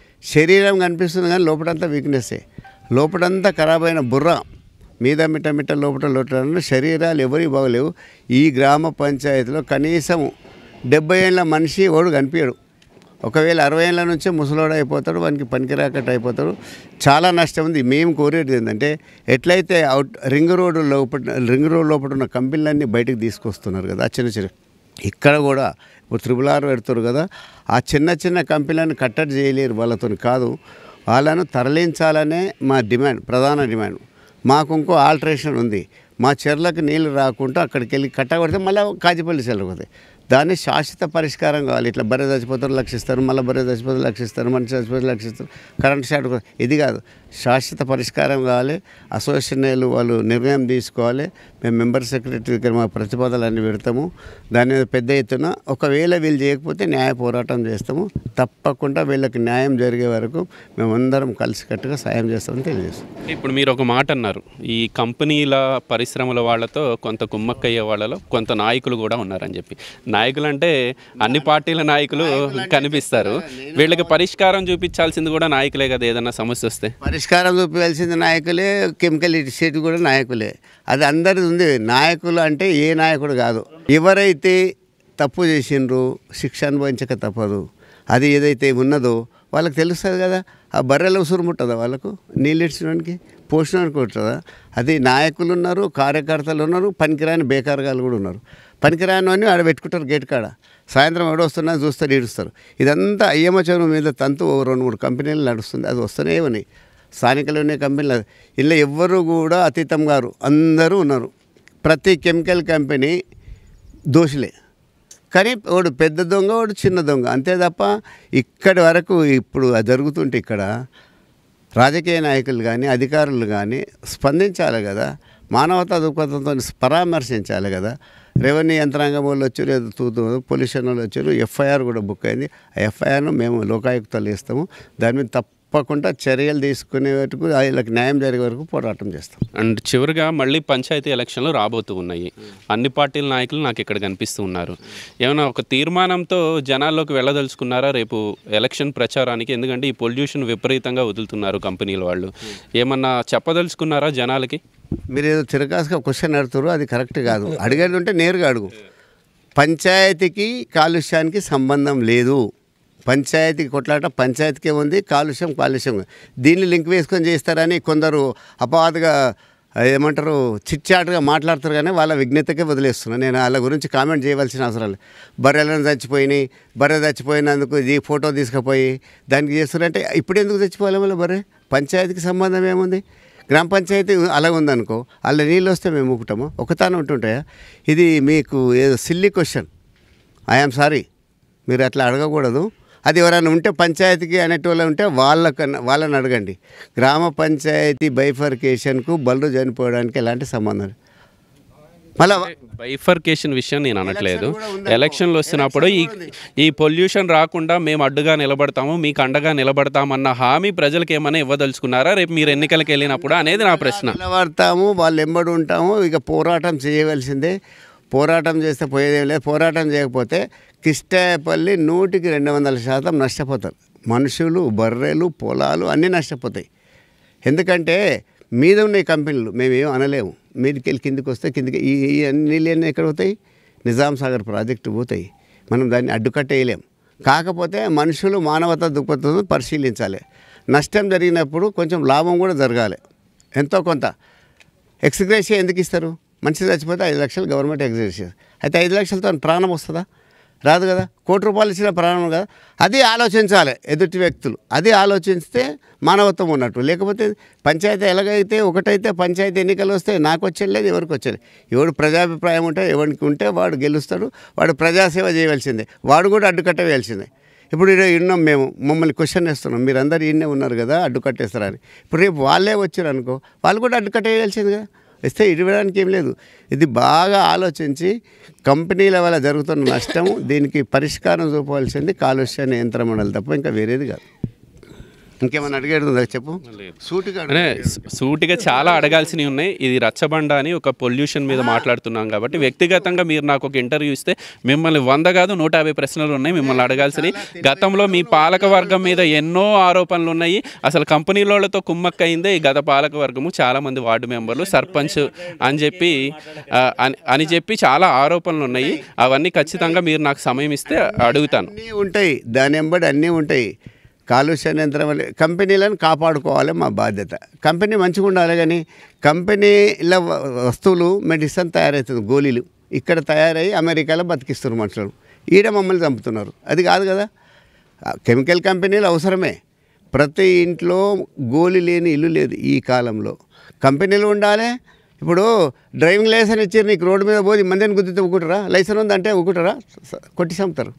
H: శరీరం కనిపిస్తుంది కానీ లోపలంతా వీక్నెస్సే. లోపలంతా ఖరాబ్ అయిన బుర్ర మీద మిట్ట మిట్ట లోపల లోపల శరీరాలు ఎవరికి బాగలేవు. ఈ గ్రామ పంచాయతీలో కనీసం డెబ్బై ఏళ్ళ మనిషి వాడు కనిపించడు. ఒకవేళ అరవై ఏళ్ళ నుంచే ముసలోడు అయిపోతాడు, వానికి పనికిరాకట్టు అయిపోతాడు. చాలా నష్టం ఉంది. మేము కోరేది ఏంటంటే ఎట్లయితే అవుట్ రింగ్ రోడ్డు లోపల రింగ్ రోడ్ లోపల ఉన్న కంపెనీలన్నీ బయటకు తీసుకొస్తున్నారు కదా, చిన్న చిన్న ఇక్కడ కూడా ఇప్పుడు త్రిబుల్ ఆర్ పెడుతారు కదా, ఆ చిన్న చిన్న కంపెనీలను కట్టడి చేయలేరు, వాళ్ళతో కాదు, వాళ్ళను తరలించాలనే మా డిమాండ్, ప్రధాన డిమాండ్. మాకు ఇంకో ఆల్టరేషన్ ఉంది. మా చెర్లకు నీళ్ళు రాకుండా అక్కడికి వెళ్ళి కట్టగొడితే మళ్ళీ కాజిపల్లి చెర్లకు పోతాయి. దాన్ని శాశ్వత పరిష్కారం కావాలి. ఇట్లా బర్రె చచ్చిపోతారు లక్షిస్తారు, మళ్ళీ బర్రె చచ్చిపోతారు లక్షిస్తారు, మనిషి చచ్చిపోతే లక్షిస్తారు, కరెంట్ షాట్. ఇది కాదు, శాశ్వత పరిష్కారం కావాలి. అసోసియేషన్లు వాళ్ళు నిర్ణయం తీసుకోవాలి. మేము మెంబర్ సెక్రటరీ దగ్గర మా ప్రతిపాదనలు పెడతాము. దాని మీద పెద్ద ఎత్తున ఒకవేళ వీళ్ళు చేయకపోతే న్యాయ పోరాటం చేస్తాము. తప్పకుండా వీళ్ళకి న్యాయం జరిగే వరకు మేమందరం కలిసికట్టుగా సాయం చేస్తామని తెలియజేస్తాం.
A: ఇప్పుడు మీరు ఒక మాట అన్నారు, ఈ కంపెనీల పరిశ్రమల వాళ్ళతో కొంత కుమ్మక్కయ్యే వాళ్ళలో కొంత నాయకులు కూడా ఉన్నారని చెప్పి. నాయకులు అంటే అన్ని పార్టీల నాయకులు కనిపిస్తారు. వీళ్ళకి పరిష్కారం చూపించాల్సింది కూడా నాయకులే కదా. ఏదైనా సమస్య వస్తే
H: పరిష్కారం చూపించాల్సింది నాయకులే. కెమికల్ ఇన్స్టిట్యూట్ కూడా నాయకులే. అది అందరిది ఉంది. నాయకులు అంటే ఏ నాయకుడు కాదు. ఎవరైతే తప్పు చేసిండ్రు శిక్ష అనుభవించక తప్పదు. అది ఏదైతే ఉన్నదో వాళ్ళకి తెలుస్తుంది కదా. ఆ బర్రెల ఉసురు ముట్టదా వాళ్ళకు? నీళ్ళు ఇడ్చడానికి పోషణకు ఉంటుందా? అది నాయకులు ఉన్నారు, కార్యకర్తలు ఉన్నారు, పనికిరాని బేకారగాలు కూడా ఉన్నారు. పనికిరాని అని ఆడ పెట్టుకుంటారు గేట్ కాడ. సాయంత్రం ఎవడో వస్తున్నా చూస్తారు, ఈడుస్తారు. ఇదంతా అయ్యమ్మ చెరువు మీద తంతు రెండు మూడు కంపెనీలు నడుస్తుంది. అది వస్తూనే ఉన్నాయి. స్థానికలోనే కంపెనీలు. ఇలా ఎవ్వరు కూడా అతీతం గారు అందరూ ఉన్నారు. ప్రతి కెమికల్ కంపెనీ దోషులే. కానీ వాడు పెద్ద దొంగ, వాడు చిన్న దొంగ, అంతే తప్ప ఇక్కడి వరకు ఇప్పుడు జరుగుతుంటే ఇక్కడ రాజకీయ నాయకులు కానీ అధికారులు కానీ స్పందించాలి కదా. మానవతా దృక్పథంతో పరామర్శించాలి కదా. రెవెన్యూ యంత్రాంగం వాళ్ళు వచ్చారు, ఏదో తూతూ పొల్యూషన్ వాళ్ళు వచ్చారు. ఎఫ్ఐఆర్ కూడా బుక్ అయింది. ఆ ఎఫ్ఐఆర్ను మేము లోకాయుక్తలు ఇస్తాము. దాని మీద తప్పకుండా చర్యలు తీసుకునే వరకు వీళ్ళకి న్యాయం జరిగే వరకు పోరాటం చేస్తాం.
A: అండ్ చివరిగా మళ్ళీ పంచాయతీ ఎలక్షన్లు రాబోతూ ఉన్నాయి. అన్ని పార్టీల నాయకులు నాకు ఇక్కడ కనిపిస్తూ ఉన్నారు. ఏమైనా ఒక తీర్మానంతో జనాల్లోకి వెళ్ళదలుచుకున్నారా రేపు ఎలక్షన్ ప్రచారానికి? ఎందుకంటే ఈ పొల్యూషన్ విపరీతంగా వదులుతున్నారు కంపెనీల వాళ్ళు. ఏమన్నా చెప్పదలుచుకున్నారా జనాలకి?
H: మీరు ఏదో చిరకాసుగా క్వశ్చన్ అడుగుతారు, అది కరెక్ట్ కాదు. అడిగేది ఉంటే నేరుగా అడుగు. పంచాయతీకి కాలుష్యానికి సంబంధం లేదు. పంచాయతీకి కొట్లాట పంచాయతీకే ఉంది, కాలుష్యం కాలుష్యం. దీన్ని లింక్ వేసుకొని చేస్తారని కొందరు అపవాదుగా ఏమంటారు చిట్చాటుగా మాట్లాడతారు. కానీ వాళ్ళ విజ్ఞతకే వదిలేస్తున్నాను. నేను వాళ్ళ గురించి కామెంట్ చేయవలసిన అవసరం లేదు. బర్రెలను చచ్చిపోయినాయి, బర్రె చచ్చిపోయినందుకు ఇది ఫోటో తీసుకుపోయి దానికి చేస్తున్నారంటే ఇప్పుడు ఎందుకు చచ్చిపోవాలి మళ్ళీ బర్రె? పంచాయతీకి సంబంధం ఏముంది? గ్రామ పంచాయతీ అలా ఉందనుకో, అలా నీళ్ళు వస్తే మేము ఊపుతాము. ఒకతానే ఉంటుంటాయా? ఇది మీకు ఏదో సిల్లీ క్వశ్చన్. ఐఆమ్ సారీ, మీరు అట్లా అడగకూడదు. అది ఎవరైనా ఉంటే పంచాయతీకి అనేటోళ్ళు ఉంటే వాళ్ళకన్నా వాళ్ళని అడగండి. గ్రామ పంచాయతీ బైఫర్కేషన్కు బళ్ళు చనిపోవడానికి ఎలాంటి సంబంధం? మళ్ళీ
A: బైఫర్కేషన్ విషయం నేను అనట్లేదు. ఎలక్షన్లు వస్తున్నప్పుడు ఈ ఈ పొల్యూషన్ రాకుండా మేము అడ్డుగా నిలబడతాము, మీకు అండగా నిలబడతామన్న హామీ ప్రజలకు ఏమైనా ఇవ్వదలుచుకున్నారా రేపు మీరు ఎన్నికలకు వెళ్ళినప్పుడు అనేది నా ప్రశ్న.
H: నిలబడతాము, వాళ్ళు ఎంబడి ఉంటాము. ఇక పోరాటం చేయవలసిందే. పోరాటం చేస్తే పోయేదేం లేదు. పోరాటం చేయకపోతే కిష్టాయపల్లి నూటికి రెండు వందల శాతం నష్టపోతారు. మనుషులు, బర్రెలు, పొలాలు అన్నీ నష్టపోతాయి. ఎందుకంటే మీద ఉన్న ఈ కంపెనీలు మేమేం అనలేము. మీదకి వెళ్ళి కిందికి వస్తే కిందికి ఈ ఈ నీళ్ళు అన్నీ ఎక్కడ పోతాయి? నిజాం సాగర్ ప్రాజెక్టు పోతాయి. మనం దాన్ని అడ్డుకట్టేయలేం. కాకపోతే మనుషులు మానవతా దృక్పథంతో పరిశీలించాలి. నష్టం జరిగినప్పుడు కొంచెం లాభం కూడా జరగాలి. ఎంతో కొంత. ఎక్స్గ్రేషియా ఎందుకు ఇస్తారు? మనిషి చచ్చిపోతే ఐదు లక్షలు గవర్నమెంట్ ఎక్స్గ్రేషియా. అయితే ఐదు లక్షలతో ప్రాణం వస్తుందా? రాదు కదా. కోటి రూపాయలు ఇచ్చిన ప్రాణం కదా. అది ఆలోచించాలి ఎదుటి వ్యక్తులు. అది ఆలోచిస్తే మానవత్వం ఉన్నట్టు. లేకపోతే పంచాయతీ ఎలాగైతే ఒకటైతే పంచాయతీ ఎన్నికలు వస్తే నాకు వచ్చేది ఎవరికి వచ్చేది. ఎవడు ప్రజాభిప్రాయం ఉంటే ఎవరికి ఉంటే వాడు గెలుస్తాడు. వాడు ప్రజాసేవ చేయవలసిందే. వాడు కూడా అడ్డుకట్ట వేయాల్సిందే. ఇప్పుడు విన్నాం మేము, మమ్మల్ని క్వశ్చన్ వేస్తున్నాం, మీరు అందరు ఈయనే ఉన్నారు కదా అడ్డుకట్టేస్తారని. ఇప్పుడు రేపు వాళ్ళే వచ్చారు అనుకో, వాళ్ళు కూడా అడ్డుకట్ట వేయాల్సింది కదా. ఇస్తే ఇవ్వడానికి ఏం లేదు. ఇది బాగా ఆలోచించి కంపెనీల వల్ల జరుగుతున్న నష్టము దీనికి పరిష్కారం చూపవలసింది కాలుష్య నియంత్రణ మండలి తప్ప ఇంకా వేరేది కాదు. ఇంకేమైనా అడిగేది ఉందా చెప్పు. సూటిగా
A: అంటే సూటిగా చాలా అడగాల్సినవి ఉన్నాయి. ఇది రచ్చబండ అని ఒక పొల్యూషన్ మీద మాట్లాడుతున్నాం కాబట్టి వ్యక్తిగతంగా మీరు నాకు ఒక ఇంటర్వ్యూ ఇస్తే మిమ్మల్ని వంద కాదు నూట యాభై ప్రశ్నలు ఉన్నాయి మిమ్మల్ని అడగాల్సినవి. గతంలో మీ పాలక వర్గం మీద ఎన్నో ఆరోపణలు ఉన్నాయి. అసలు కంపెనీలతో కుమ్మక్కయిందే ఈ గత పాలక వర్గము. చాలామంది వార్డు మెంబర్లు, సర్పంచ్ అని చెప్పి అని చెప్పి చాలా ఆరోపణలు ఉన్నాయి. అవన్నీ ఖచ్చితంగా మీరు నాకు సమయం ఇస్తే అడుగుతాను.
H: అన్నీ ఉంటాయి, దాని వెంబడి అన్నీ ఉంటాయి. కాలుష్య నియంత్రణ కంపెనీలను కాపాడుకోవాలి మా బాధ్యత. కంపెనీ మంచిగా ఉండాలి. కానీ కంపెనీల వస్తువులు మెడిసిన్ తయారవుతుంది, గోళీలు ఇక్కడ తయారయ్యి అమెరికాలో బతికిస్తున్నారు మనుషులు. ఈడ మమ్మల్ని చంపుతున్నారు. అది కాదు కదా. కెమికల్ కంపెనీలు అవసరమే. ప్రతి ఇంట్లో గోళీ లేని ఇల్లు లేదు ఈ కాలంలో. కంపెనీలు ఉండాలి. ఇప్పుడు డ్రైవింగ్ లైసెన్స్ ఇచ్చారు నీకు, రోడ్డు మీద పోయి మందిని గుద్దితే ఊకుంటారా? లైసెన్స్ ఉందంటే ఊకుంటారా? కొట్టి చంపుతారు.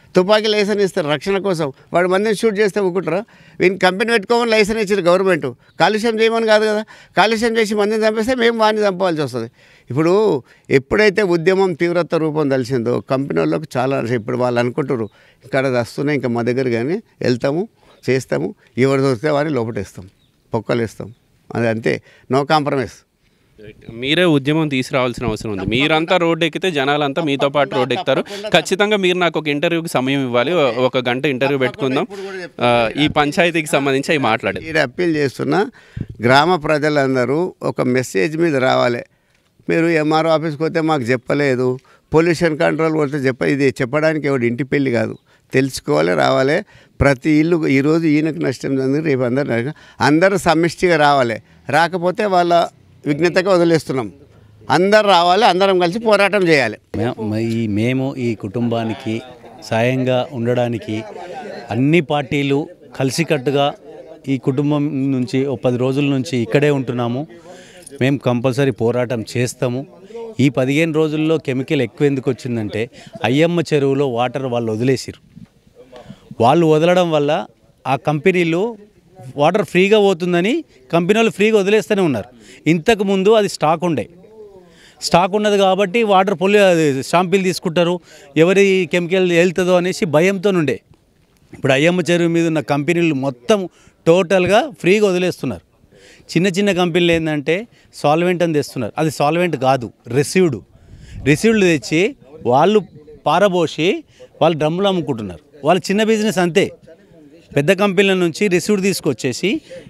H: తుపాకీ లైసెన్స్ ఇస్తారు రక్షణ కోసం. వాడు మందిని షూట్ చేస్తే ఊకుంటారా? వీని కంపెనీ పెట్టుకోమని లైసెన్స్ ఇచ్చారు గవర్నమెంట్. కాలుష్యం చేయమని కాదు కదా. కాలుష్యం చేసి మందిని చంపేస్తే మేము వాడిని చంపవలసి వస్తుంది. ఇప్పుడు ఎప్పుడైతే ఉద్యమం తీవ్రత రూపం తెలిసిందో కంపెనీ వాళ్ళకు చాలా ఇప్పుడు వాళ్ళు అనుకుంటారు ఇక్కడ వస్తున్నాయి ఇంకా మా దగ్గర కానీ వెళ్తాము చేస్తాము, ఎవరు దొరికితే వారిని లోపటేస్తాం, పొక్కలు వేస్తాం, అది అంతే, నో కాంప్రమైజ్.
A: మీరే ఉద్యమం తీసుకురావాల్సిన అవసరం ఉంది. మీరంతా రోడ్డు ఎక్కితే జనాలంతా మీతో పాటు రోడ్డు ఎక్కుతారు. ఖచ్చితంగా మీరు నాకు ఒక ఇంటర్వ్యూకి సమయం ఇవ్వాలి, ఒక గంట ఇంటర్వ్యూ పెట్టుకుందాం. ఈ పంచాయతీకి సంబంధించి అవి మాట్లాడేది.
H: నేను అప్పీల్ చేస్తున్నా, గ్రామ ప్రజలందరూ ఒక మెసేజ్ మీద రావాలి. మీరు ఎంఆర్ఓ ఆఫీస్కి పోతే మాకు చెప్పలేదు, పొల్యూషన్ కంట్రోల్ పోతే చెప్ప ఇది చెప్పడానికి ఎవడు ఇంటి పెళ్ళి కాదు, తెలుసుకోవాలి, రావాలి. ప్రతి ఇల్లు ఈరోజు ఈయనకు నష్టం జరిగింది, రేపు అందరు అందరూ సమిష్టిగా రావాలి. రాకపోతే వాళ్ళ విఘ్నతగా వదిలేస్తున్నాం. అందరు రావాలి, అందరం కలిసి పోరాటం చేయాలి.
I: ఈ మేము ఈ కుటుంబానికి సాయంగా ఉండడానికి అన్ని పార్టీలు కలిసికట్టుగా ఈ కుటుంబం నుంచి ఒక పది రోజుల నుంచి ఇక్కడే ఉంటున్నాము. మేము కంపల్సరీ పోరాటం చేస్తాము. ఈ పదిహేను రోజుల్లో కెమికల్ ఎక్కువ ఎందుకు వచ్చిందంటే అయ్యమ్మ చెరువులో వాటర్ వాళ్ళు వదిలేసిరు. వాళ్ళు వదలడం వల్ల ఆ కంపెనీలు వాటర్ ఫ్రీగా పోతుందని కంపెనీ వాళ్ళు ఫ్రీగా వదిలేస్తూనే ఉన్నారు. ఇంతకుముందు అది స్టాక్ ఉండే స్టాక్ ఉన్నది కాబట్టి వాటర్ పొల్యూ షాంపిల్ తీసుకుంటారు, ఎవరి కెమికల్ వెళ్తుందో అనేసి భయంతో ఉండే. ఇప్పుడు అయ్యమ్మ చెరువు మీద ఉన్న కంపెనీలు మొత్తం టోటల్గా ఫ్రీగా వదిలేస్తున్నారు. చిన్న చిన్న కంపెనీలు ఏంటంటే సాల్వెంట్ అని తెస్తున్నారు, అది సాల్వెంట్ కాదు, రెసివ్డ్ రెసివ్డ్ తెచ్చి వాళ్ళు పారబోసి వాళ్ళు డ్రమ్ములు అమ్ముకుంటున్నారు. వాళ్ళు చిన్న బిజినెస్ అంతే. పెద్ద కంపెనీల నుంచి రిసీవ్డ్ తీసుకొచ్చేసి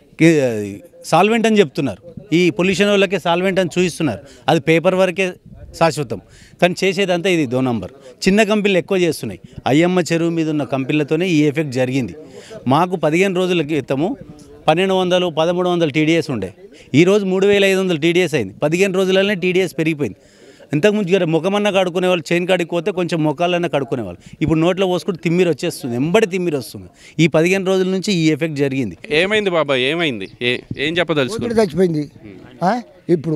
I: సాల్వెంట్ అని చెప్తున్నారు. ఈ పొల్యూషన్ వాళ్ళకే సాల్వెంట్ అని చూపిస్తున్నారు. అది పేపర్ వరకే శాశ్వతం, కానీ చేసేదంతా ఇది దో నంబర్. చిన్న కంపెనీలు ఎక్కువ చేస్తున్నాయి. అయ్యమ్మ చెరువు మీద ఉన్న కంపెనీలతోనే ఈ ఎఫెక్ట్ జరిగింది. మాకు పదిహేను రోజుల క్రితము పన్నెండు వందలు పదమూడు వందలు టీడీఎస్ ఉండే, ఈరోజు మూడు వేల ఐదు వందలు టీడీఎస్ అయింది. పదిహేను రోజులనే టీడీఎస్ పెరిగిపోయింది. ఇంతకుముందు ముఖమన్నా కడుక్కునే వాళ్ళు, చైన్ కాడికి పోతే కొంచెం ముఖాలన్నా కడుక్కునేవాళ్ళు, ఇప్పుడు నోట్లో పోసుకుంటే తిమ్మిరి వచ్చేస్తుంది, ఎంబడి తిమ్మిరి వస్తుంది. ఈ పదిహేను రోజుల నుంచి ఈ ఎఫెక్ట్ జరిగింది.
A: ఏమైంది బాబా, ఏమైంది, ఏం చెప్పదలుచుకుంటే?
J: చచ్చిపోయింది. ఇప్పుడు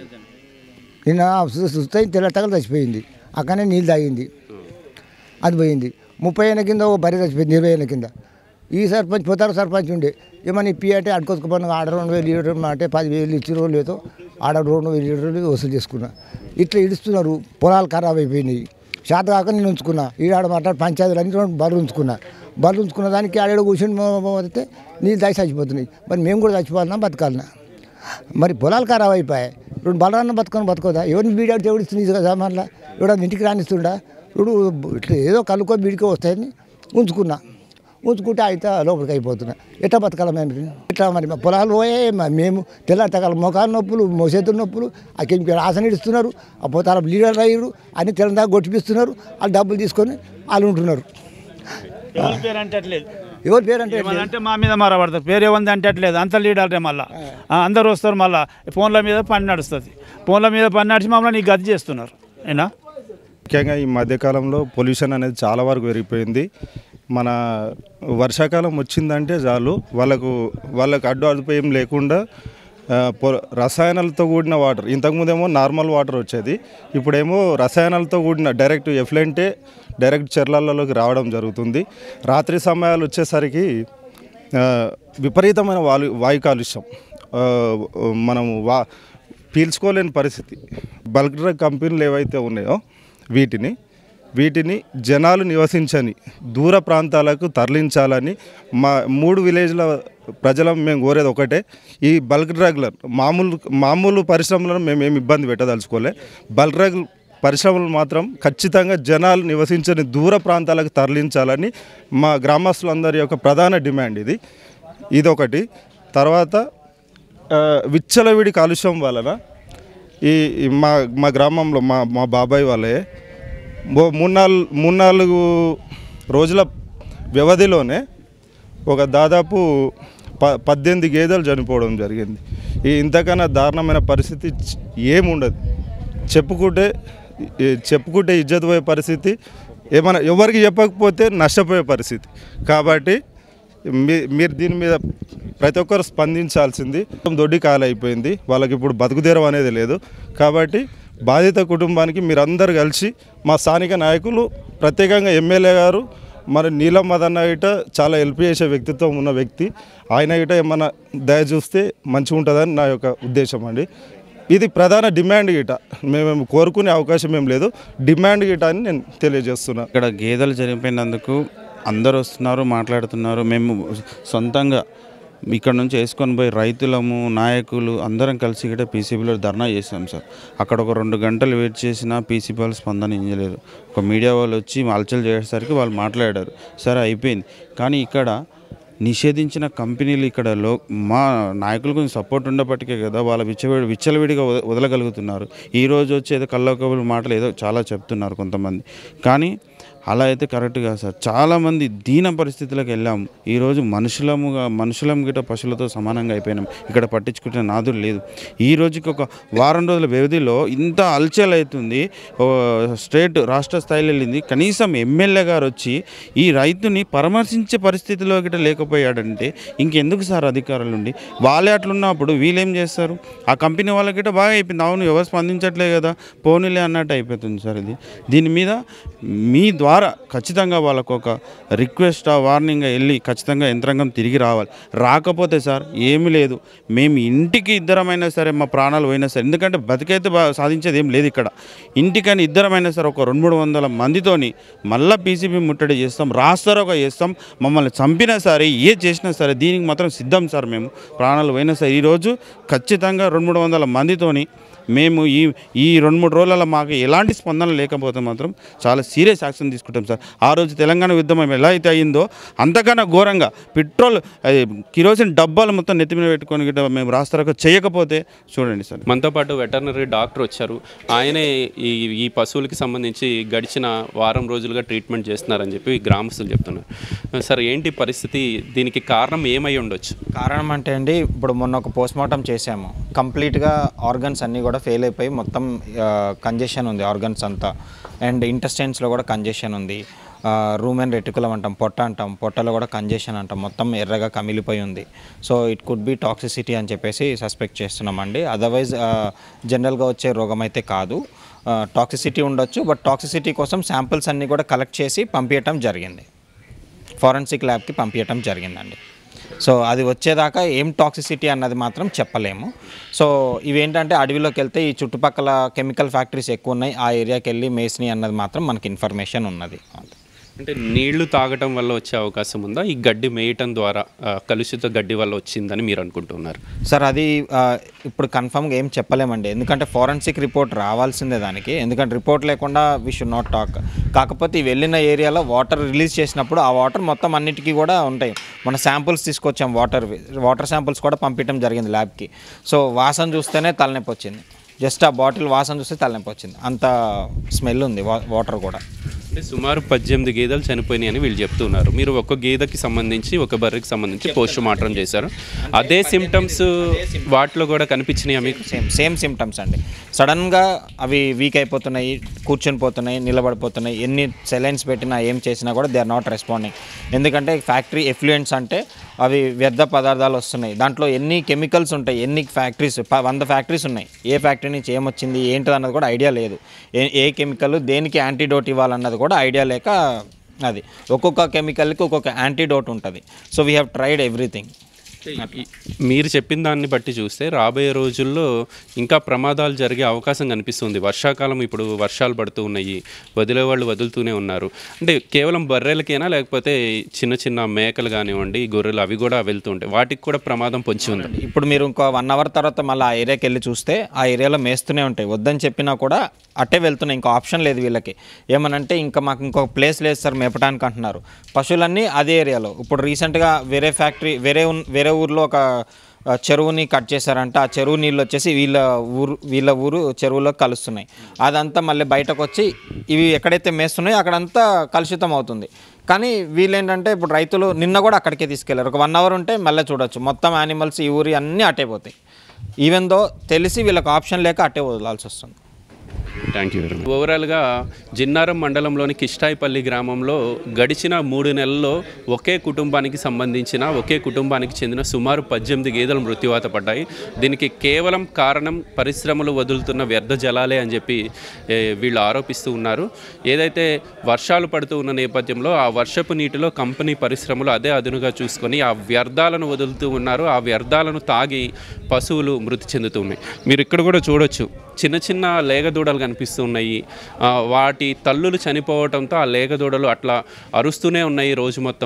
J: నిన్న సుస్తాయి తెల్లటగా చచ్చిపోయింది. అక్కడనే నీళ్ళు తాగింది, అది పోయింది. ముప్పై ఏళ్ళ కింద ఓ బరి చచ్చిపోయింది, ఇరవై ఏళ్ళ కింద. ఈ సర్పంచ్ పోతారు సర్పంచ్ ఉండే ఏమన్నా ఇప్పి అంటే అడుకొచ్చుకోపోయినా ఆడ రెండు వేలు లీటర్ అంటే పదివేలు ఇచ్చి రోజులు లేదో ఆడ రెండు వేలు లీటర్లు వసూలు చేసుకున్నా. ఇట్లా ఇడుస్తున్నారు, పొలాలు ఖరాబ్ అయిపోయినాయి. శాత కాక నేను ఉంచుకున్నా, ఈడాడ మాట్లాడి పంచాయతీలు అన్ని రెండు బర్రెలు ఉంచుకున్నా. బర్రెలు ఉంచుకున్న దానికి ఆడేడు కూర్చొని పోతే నీళ్ళు దాచి చచ్చిపోతున్నాయి. మరి మేము కూడా చచ్చిపోవాలన్నా బతకాలన్నా? మరి పొలాలు ఖరాబ్ అయిపోయాయి. రెండు బలరాన్న బతుకొని బతుకోదా? ఎవరిని బీడాడు దేవుడు ఇస్తుంది కదా, మళ్ళీ ఎవడన్నా ఇంటికి రానిస్తుండా? ఇప్పుడు ఇట్లా ఏదో కలుకో బీడికో వస్తాయని ఉంచుకున్నా. ఉంచుకుంటే అయితే లోపలికి అయిపోతున్నా. ఎట్లా బతకాల మేము? ఇట్లా మరి మా పొలాలు పోయే మేము తెల్లారతకాల మొఖాలు నొప్పులు, మోసేతుల నొప్పులు, ఆ కెమికల్ ఆసన ఇస్తున్నారు. ఆ పోతాల లీడర్ అయ్యారు, అన్ని తెలంగాణ కొట్టిపిస్తున్నారు. వాళ్ళు డబ్బులు తీసుకొని వాళ్ళు ఉంటున్నారు.
K: ఎవరి పేరు అంటే అట్లేదు,
J: ఎవరి పేరు అంటే
K: అంటే మా మీద మారబడతారు. పేరు ఏముంది అంటే అట్లేదు, అంత లీడర్లే. మళ్ళీ అందరు వస్తారు, మళ్ళీ ఫోన్ల మీద పని నడుస్తుంది. ఫోన్ల మీద పని నడిచి మమ్మల్ని నీకు గది చేస్తున్నారు. అయినా
L: ముఖ్యంగా ఈ మధ్యకాలంలో పొల్యూషన్ అనేది చాలా వరకు పెరిగిపోయింది. మన వర్షాకాలం వచ్చిందంటే చాలు వాళ్ళకు వాళ్ళకు అడ్డు అదుపు ఏం లేకుండా రసాయనాలతో కూడిన వాటర్, ఇంతకుముందేమో నార్మల్ వాటర్ వచ్చేది, ఇప్పుడేమో రసాయనాలతో కూడిన డైరెక్ట్ ఎఫ్లెంటే డైరెక్ట్ చెర్లలలోకి రావడం జరుగుతుంది. రాత్రి సమయాలు వచ్చేసరికి విపరీతమైన వాయు వాయు కాలుష్యం, మనం వా పీల్చుకోలేని పరిస్థితి. బల్క్ డ్రగ్ కంపెనీలు ఏవైతే ఉన్నాయో వీటిని వీటిని జనాలు నివసించని దూర ప్రాంతాలకు తరలించాలని మా మూడు విలేజ్ల ప్రజలం మేము కోరేది ఒకటే. ఈ బల్క్ డ్రగ్ల మామూలు మామూలు పరిశ్రమలను మేము ఏమి ఇబ్బంది పెట్టదలుచుకోలే. బల్క్ డ్రగ్ పరిశ్రమలు మాత్రం ఖచ్చితంగా జనాలు నివసించని దూర ప్రాంతాలకు తరలించాలని మా గ్రామస్తులందరి యొక్క ప్రధాన డిమాండ్ ఇది. ఇదొకటి. తర్వాత విచ్చలవిడి కాలుష్యం వలన ఈ మా మా గ్రామంలో మా మా బాబాయ్ వాళ్ళే మూడు నాలుగు మూడు నాలుగు రోజుల వ్యవధిలోనే ఒక దాదాపు ప పద్దెనిమిది గేదెలు చనిపోవడం జరిగింది. ఈ ఇంతకన్నా దారుణమైన పరిస్థితి ఏముండదు. చెప్పుకుంటే చెప్పుకుంటే ఇజ్జత్ పోయే పరిస్థితి, ఏమైనా ఎవరికి చెప్పకపోతే నష్టపోయే పరిస్థితి. కాబట్టి మీ మీరు దీని మీద ప్రతి ఒక్కరు స్పందించాల్సింది. దొడ్డి కాలు అయిపోయింది, వాళ్ళకి ఇప్పుడు బతుకుదేరం అనేది లేదు. కాబట్టి బాధిత కుటుంబానికి మీరందరూ కలిసి మా స్థానిక నాయకులు, ప్రత్యేకంగా ఎమ్మెల్యే గారు మరి నీలం మదన్న ఇట చాలా హెల్ప్ చేసే వ్యక్తిత్వం ఉన్న వ్యక్తి. ఆయన ఇట ఏమన్నా దయ చూస్తే మంచిగా ఉంటుందని నా యొక్క ఉద్దేశం అండి. ఇది ప్రధాన డిమాండ్ గిట, మేము కోరుకునే అవకాశం ఏం లేదు, డిమాండ్ గిట అని నేను తెలియజేస్తున్నాను.
C: ఇక్కడ గేదెలు జరిగిపోయినందుకు అందరు వస్తున్నారు, మాట్లాడుతున్నారు. మేము సొంతంగా ఇక్కడ నుంచి వేసుకొని పోయి రైతులము నాయకులు అందరం కలిసి ఇక్కడ పీసీబీలో ధర్నా చేసాం సార్. అక్కడ ఒక రెండు గంటలు వెయిట్ చేసినా పీసీబీ వాళ్ళు స్పందన ఇవ్వలేదు. ఒక మీడియా వాళ్ళు వచ్చి అలచలు చేసేసరికి వాళ్ళు మాట్లాడారు, సరే అయిపోయింది. కానీ ఇక్కడ నిషేధించిన కంపెనీలు ఇక్కడ లో మా నాయకులు కొంచెం సపోర్ట్ ఉండబట్టికే కదా వాళ్ళ విచ్చవిడి విచ్చలవిడిగా వదలగలుగుతున్నారు. ఈరోజు వచ్చి ఏదో కళ్ళకబులు మాటలు ఏదో చాలా చెప్తున్నారు కొంతమంది, కానీ అలా అయితే కరెక్ట్ కాదు సార్. చాలామంది దీన పరిస్థితులకు వెళ్ళాము. ఈరోజు మనుషులముగా మనుషులం గిట్ట పశువులతో సమానంగా అయిపోయినాం. ఇక్కడ పట్టించుకుంటే నాదులు లేదు. ఈ రోజుకి ఒక వారం రోజుల వ్యవధిలో ఇంత అల్చల్ అవుతుంది, స్టేట్ రాష్ట్ర స్థాయిలో వెళ్ళింది. కనీసం ఎమ్మెల్యే గారు వచ్చి ఈ రైతుని పరామర్శించే పరిస్థితిలో గిట్ట లేకపోయాడంటే ఇంకెందుకు సార్ అధికారులు ఉండి? వాళ్ళే అట్లున్నప్పుడు వీళ్ళేం చేస్తారు? ఆ కంపెనీ వాళ్ళకిట బాగా అయిపోయింది, అవును ఎవరు స్పందించట్లే కదా పోనీలే అన్నట్టు అయిపోతుంది సార్. ఇది దీని మీద మీ ద్వారా ఖచ్చితంగా వాళ్ళకు ఒక రిక్వెస్ట్ వార్నింగ్ వెళ్ళి ఖచ్చితంగా యంత్రాంగం తిరిగి రావాలి. రాకపోతే సార్ ఏమీ లేదు, మేము ఇంటికి ఇద్దరమైనా సరే మా ప్రాణాలు పోయినా సరే, ఎందుకంటే బతికైతే సాధించేది ఏం లేదు ఇక్కడ. ఇంటికని ఇద్దరమైనా సరే ఒక రెండు మూడు వందల మందితోని మళ్ళీ పీసీబీ ముట్టడి చేస్తాం, రాస్తారోగా చేస్తాం. మమ్మల్ని చంపినా సరే ఏ చేసినా సరే దీనికి మాత్రం సిద్ధం సార్. మేము ప్రాణాలు పోయినా సరే ఈరోజు ఖచ్చితంగా రెండు మూడు వందల మందితోని మేము ఈ ఈ రెండు మూడు రోజులలో మాకు ఎలాంటి స్పందన లేకపోతే మాత్రం చాలా సీరియస్ యాక్షన్ తీసుకుంటాం సార్. ఆ రోజు తెలంగాణ ఉద్యమం ఎలా అయితే అయిందో అంతకన్నా ఘోరంగా పెట్రోల్ కిరోసిన్ డబ్బాలు మొత్తం నెత్తి మీద పెట్టుకొని గిట్ట మేము రాస్తారో చేయకపోతే చూడండి సార్.
A: మనతో పాటు వెటర్నరీ డాక్టర్ వచ్చారు. ఆయనే ఈ ఈ పశువులకి సంబంధించి గడిచిన వారం రోజులుగా ట్రీట్మెంట్ చేస్తున్నారని చెప్పి గ్రామస్తులు చెప్తున్నారు. సార్ ఏంటి పరిస్థితి, దీనికి కారణం ఏమై ఉండొచ్చు?
M: కారణం అంటే అండి, ఇప్పుడు మొన్న ఒక పోస్ట్ మార్టం చేసాము, కంప్లీట్గా ఆర్గన్స్ అన్నీ కూడా ఫెయిల్ అయిపోయి మొత్తం కంజెషన్ ఉంది ఆర్గన్స్ అంతా, అండ్ ఇంటెస్టైన్స్లో కూడా కంజెషన్ ఉంది. రూమెన్ రెటికులం అంటాం, పొట్ట అంటాం, పొట్టలో కూడా కంజెషన్ అంటాం, మొత్తం ఎర్రగా కమిలిపోయి ఉంది. So it could be toxicity అని చెప్పేసి సస్పెక్ట్ చేస్తున్నామండి. అదర్వైజ్ జనరల్గా వచ్చే రోగం అయితే కాదు, టాక్సిసిటీ ఉండొచ్చు. బట్ టాక్సిసిటీ కోసం శాంపిల్స్ అన్నీ కూడా కలెక్ట్ చేసి పంపించడం జరిగింది, ఫారెన్సిక్ ల్యాబ్కి పంపించడం జరిగిందండి. సో అది వచ్చేదాకా ఏం టాక్సిసిటీ అన్నది మాత్రం చెప్పలేము. సో ఇవేంటంటే అడవిలోకి వెళ్తే ఈ చుట్టుపక్కల కెమికల్ ఫ్యాక్టరీస్ ఎక్కువ ఉన్నాయి, ఆ ఏరియాకి వెళ్ళి మేసిని అన్నది మాత్రం మనకి ఇన్ఫర్మేషన్ ఉన్నది.
A: అంటే నీళ్లు తాగటం వల్ల వచ్చే అవకాశం ఉందా, ఈ గడ్డి మేయటం ద్వారా కలుషిత గడ్డి వల్ల వచ్చిందని మీరు అనుకుంటున్నారు?
M: సార్ అది ఇప్పుడు కన్ఫర్మ్గా ఏం చెప్పలేమండి, ఎందుకంటే ఫారెన్సిక్ రిపోర్ట్ రావాల్సిందే దానికి. ఎందుకంటే రిపోర్ట్ లేకుండా వీ షుడ్ నాట్ టాక్. కాకపోతే ఈ వెళ్ళిన ఏరియాలో వాటర్ రిలీజ్ చేసినప్పుడు ఆ వాటర్ మొత్తం అన్నిటికీ కూడా ఉంటాయి. మన శాంపుల్స్ తీసుకొచ్చాం, వాటర్ వాటర్ శాంపుల్స్ కూడా పంపించడం జరిగింది ల్యాబ్కి. సో వాసన చూస్తేనే తలనొప్పి వచ్చింది, జస్ట్ ఆ బాటిల్ వాసన చూస్తే తలనొప్పి వచ్చింది, అంత స్మెల్ ఉంది వాటర్ కూడా.
A: అంటే సుమారు పద్దెనిమిది గేదెలు చనిపోయినాయి అని వీళ్ళు చెప్తున్నారు. మీరు ఒక గేదెకి సంబంధించి ఒక బర్రెకి సంబంధించి పోస్ట్ మార్టం చేశారు, అదే సిమ్టమ్స్ వాటిలో కూడా కనిపించినాయా మీకు?
M: సేమ్ సేమ్ సిమ్టమ్స్ అండి. సడన్గా అవి వీక్ అయిపోతున్నాయి, కూర్చొని పోతున్నాయి, నిలబడిపోతున్నాయి. ఎన్ని సెలైన్స్ పెట్టినా ఏం చేసినా కూడా దే ఆర్ నాట్ రెస్పాండింగ్. ఎందుకంటే ఫ్యాక్టరీ ఎఫ్లూయెంట్స్ అంటే అవి వ్యర్థ పదార్థాలు వస్తున్నాయి, దాంట్లో ఎన్ని కెమికల్స్ ఉంటాయి, ఎన్ని ఫ్యాక్టరీస్, వంద ఫ్యాక్టరీస్ ఉన్నాయి, ఏ ఫ్యాక్టరీ నుంచి ఏమొచ్చింది ఏంటిది అన్నది కూడా ఐడియా లేదు. ఏ ఏ కెమికల్ దేనికి యాంటీడోట్ ఇవ్వాలన్నది కూడా ఐడియా లేక, అది ఒక్కొక్క కెమికల్కి ఒక్కొక్క యాంటీడోట్ ఉంటుంది. So we have tried everything.
A: మీరు చెప్పిన దాన్ని బట్టి చూస్తే రాబోయే రోజుల్లో ఇంకా ప్రమాదాలు జరిగే అవకాశం కనిపిస్తుంది. వర్షాకాలం ఇప్పుడు వర్షాలు పడుతూ ఉన్నాయి, వదిలే వాళ్ళు వదులుతూనే ఉన్నారు. అంటే కేవలం బర్రెలకేనా లేకపోతే చిన్న చిన్న మేకలు కానివ్వండి, గొర్రెలు అవి కూడా వెళ్తూ ఉంటాయి, వాటికి కూడా ప్రమాదం పొంచి ఉంది.
M: ఇప్పుడు మీరు ఇంకో వన్ అవర్ తర్వాత మళ్ళీ ఆ ఏరియాకి వెళ్ళి చూస్తే ఆ ఏరియాలో మేస్తూనే ఉంటాయి. వద్దని చెప్పినా కూడా అట్టే వెళ్తున్నాయి, ఇంకో ఆప్షన్ లేదు వీళ్ళకి. ఏమనంటే ఇంకా మాకు ఇంకొక ప్లేస్ లేదు సార్ మేపడానికి అంటున్నారు. పశువులన్నీ అదే ఏరియాలో. ఇప్పుడు రీసెంట్గా వేరే ఫ్యాక్టరీ వేరే వేరే ఊర్లో ఒక చెరువుని కట్ చేశారంటే ఆ చెరువు నీళ్ళు వచ్చేసి వీళ్ళ ఊరు వీళ్ళ ఊరు చెరువులోకి కలుస్తున్నాయి. అదంతా మళ్ళీ బయటకు వచ్చి ఇవి ఎక్కడైతే మేస్తున్నాయో అక్కడంతా కలుషితం అవుతుంది. కానీ వీళ్ళేంటంటే ఇప్పుడు రైతులు నిన్న కూడా అక్కడికే తీసుకెళ్లారు. ఒక వన్ అవర్ ఉంటే మళ్ళీ చూడొచ్చు మొత్తం యానిమల్స్ ఈ ఊరి అన్నీ అట్టే పోతాయి. ఈవెన్ దో తెలిసి వీళ్ళకి ఆప్షన్ లేక అట్టే వదలాల్సి వస్తుంది.
A: Thank you very much. ఓవరాల్గా జిన్నారం మండలంలోని కిష్టాయిపల్లి గ్రామంలో గడిచిన మూడు నెలల్లో ఒకే కుటుంబానికి సంబంధించిన ఒకే కుటుంబానికి చెందిన సుమారు పద్దెనిమిది గేదెలు మృత్యువాత పడ్డాయి. దీనికి కేవలం కారణం పరిశ్రమలు వదులుతున్న వ్యర్థ జలాలే అని చెప్పి వీళ్ళు ఆరోపిస్తూ ఉన్నారు. ఏదైతే వర్షాలు పడుతూ ఉన్న నేపథ్యంలో ఆ వర్షపు నీటిలో కంపెనీ పరిశ్రమలు అదే అదునుగా చూసుకొని ఆ వ్యర్థాలను వదులుతూ ఉన్నారు. ఆ వ్యర్థాలను తాగి పశువులు మృతి చెందుతూ ఉన్నాయి. మీరు ఇక్కడ కూడా చూడొచ్చు, చిన్న చిన్న లేగదూడలు కనిపిస్తూ ఉన్నాయి. వాటి తల్లులు చనిపోవడంతో ఆ లేగదూడలు అట్లా అరుస్తూనే ఉన్నాయి రోజు మొత్తం.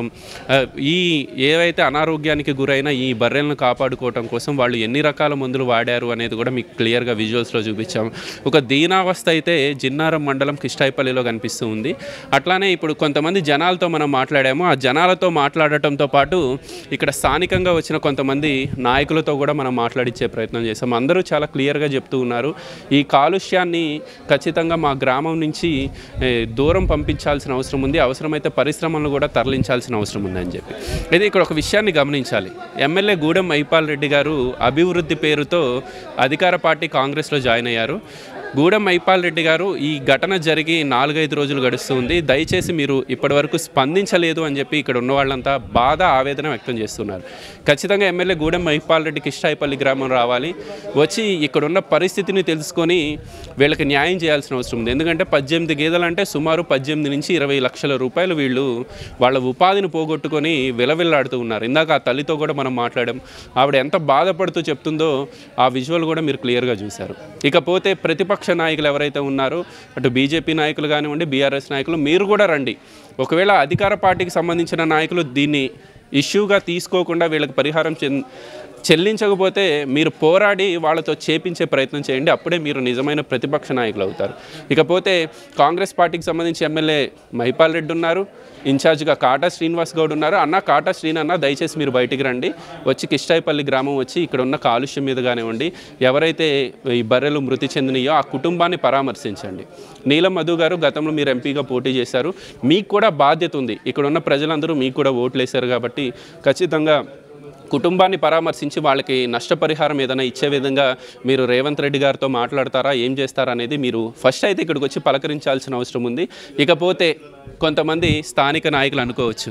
A: ఈ ఏవైతే అనారోగ్యానికి గురైన ఈ బర్రెలను కాపాడుకోవటం కోసం వాళ్ళు ఎన్ని రకాల మందులు వాడారు అనేది కూడా మీకు క్లియర్గా విజువల్స్లో చూపించాము. ఒక దీనావస్థ అయితే జిన్నారం మండలం కిష్టాయిపల్లిలో కనిపిస్తూ ఉంది. అట్లానే ఇప్పుడు కొంతమంది జనాలతో మనం మాట్లాడాము. ఆ జనాలతో మాట్లాడటంతో పాటు ఇక్కడ స్థానికంగా వచ్చిన కొంతమంది నాయకులతో కూడా మనం మాట్లాడించే ప్రయత్నం చేసాం. అందరూ చాలా క్లియర్గా చెప్తూ ఉన్నారు, ఈ కాలుష్యాన్ని ఖచ్చితంగా మా గ్రామం నుంచి దూరం పంపించాల్సిన అవసరం ఉంది, అవసరమైతే పరిశ్రమలను కూడా తరలించాల్సిన అవసరం ఉందని చెప్పి. అయితే ఇక్కడ ఒక విషయాన్ని గమనించాలి. ఎమ్మెల్యే గూడెం మైపాల్ రెడ్డి గారు అభివృద్ధి పేరుతో అధికార పార్టీ కాంగ్రెస్లో జాయిన్ అయ్యారు. గూడెం మైపాల్ రెడ్డి గారు ఈ ఘటన జరిగి నాలుగైదు రోజులు గడుస్తుంది, దయచేసి మీరు ఇప్పటివరకు స్పందించలేదు అని చెప్పి ఇక్కడ ఉన్న వాళ్ళంతా బాధ ఆవేదన వ్యక్తం చేస్తున్నారు. ఖచ్చితంగా ఎమ్మెల్యే గూడెం మైపాల్ రెడ్డి కిష్టాయిపల్లి గ్రామం రావాలి, వచ్చి ఇక్కడున్న పరిస్థితిని తెలుసుకొని వీళ్ళకి న్యాయం చేయాల్సిన అవసరం ఉంది. ఎందుకంటే పద్దెనిమిది గేదెలు అంటే సుమారు పద్దెనిమిది నుంచి ఇరవై లక్షల రూపాయలు వీళ్ళు వాళ్ళ ఉపాధిని పోగొట్టుకొని విలవిల్లాడుతూ ఉన్నారు. ఇందాక ఆ తల్లితో కూడా మనం మాట్లాడాం, ఆవిడ ఎంత బాధపడుతూ చెప్తుందో ఆ విజువల్ కూడా మీరు క్లియర్గా చూశారు. ఇకపోతే ప్రతిపక్ష నాయకులు ఎవరైతే ఉన్నారో, అటు బీజేపీ నాయకులు కానివ్వండి, బీఆర్ఎస్ నాయకులు, మీరు కూడా రండి. ఒకవేళ అధికార పార్టీకి సంబంధించిన నాయకులు దీన్ని ఇష్యూగా తీసుకోకుండా వీళ్ళకి పరిహారం చెల్లించకపోతే మీరు పోరాడి వాళ్ళతో చేపించే ప్రయత్నం చేయండి. అప్పుడే మీరు నిజమైన ప్రతిపక్ష నాయకులు అవుతారు. ఇకపోతే కాంగ్రెస్ పార్టీకి సంబంధించి ఎమ్మెల్యే మైపాల్ రెడ్డి ఉన్నారు, ఇన్ఛార్జ్గా కాటా శ్రీనివాస్ గౌడ్ ఉన్నారు. అన్న కాటా శ్రీని అన్న దయచేసి మీరు బయటికి రండి, వచ్చి కిష్టాయిపల్లి గ్రామం వచ్చి ఇక్కడ ఉన్న కాలుష్యం మీద కానివ్వండి, ఎవరైతే ఈ బర్రెలు మృతి చెందినయో ఆ కుటుంబాన్ని పరామర్శించండి. నీలం మధు గారు గతంలో మీరు ఎంపీగా పోటీ చేశారు, మీకు కూడా బాధ్యత ఉంది. ఇక్కడ ఉన్న ప్రజలందరూ మీకు కూడా ఓట్లు వేశారు కాబట్టి ఖచ్చితంగా కుటుంబాన్ని పరామర్శించి వాళ్ళకి నష్టపరిహారం ఏదైనా ఇచ్చే విధంగా మీరు రేవంత్ రెడ్డి గారితో మాట్లాడతారా, ఏం చేస్తారా అనేది మీరు ఫస్ట్ అయితే ఇక్కడికి వచ్చి పలకరించాల్సిన అవసరం ఉంది. ఇకపోతే కొంతమంది స్థానిక నాయకులు అనుకోవచ్చు,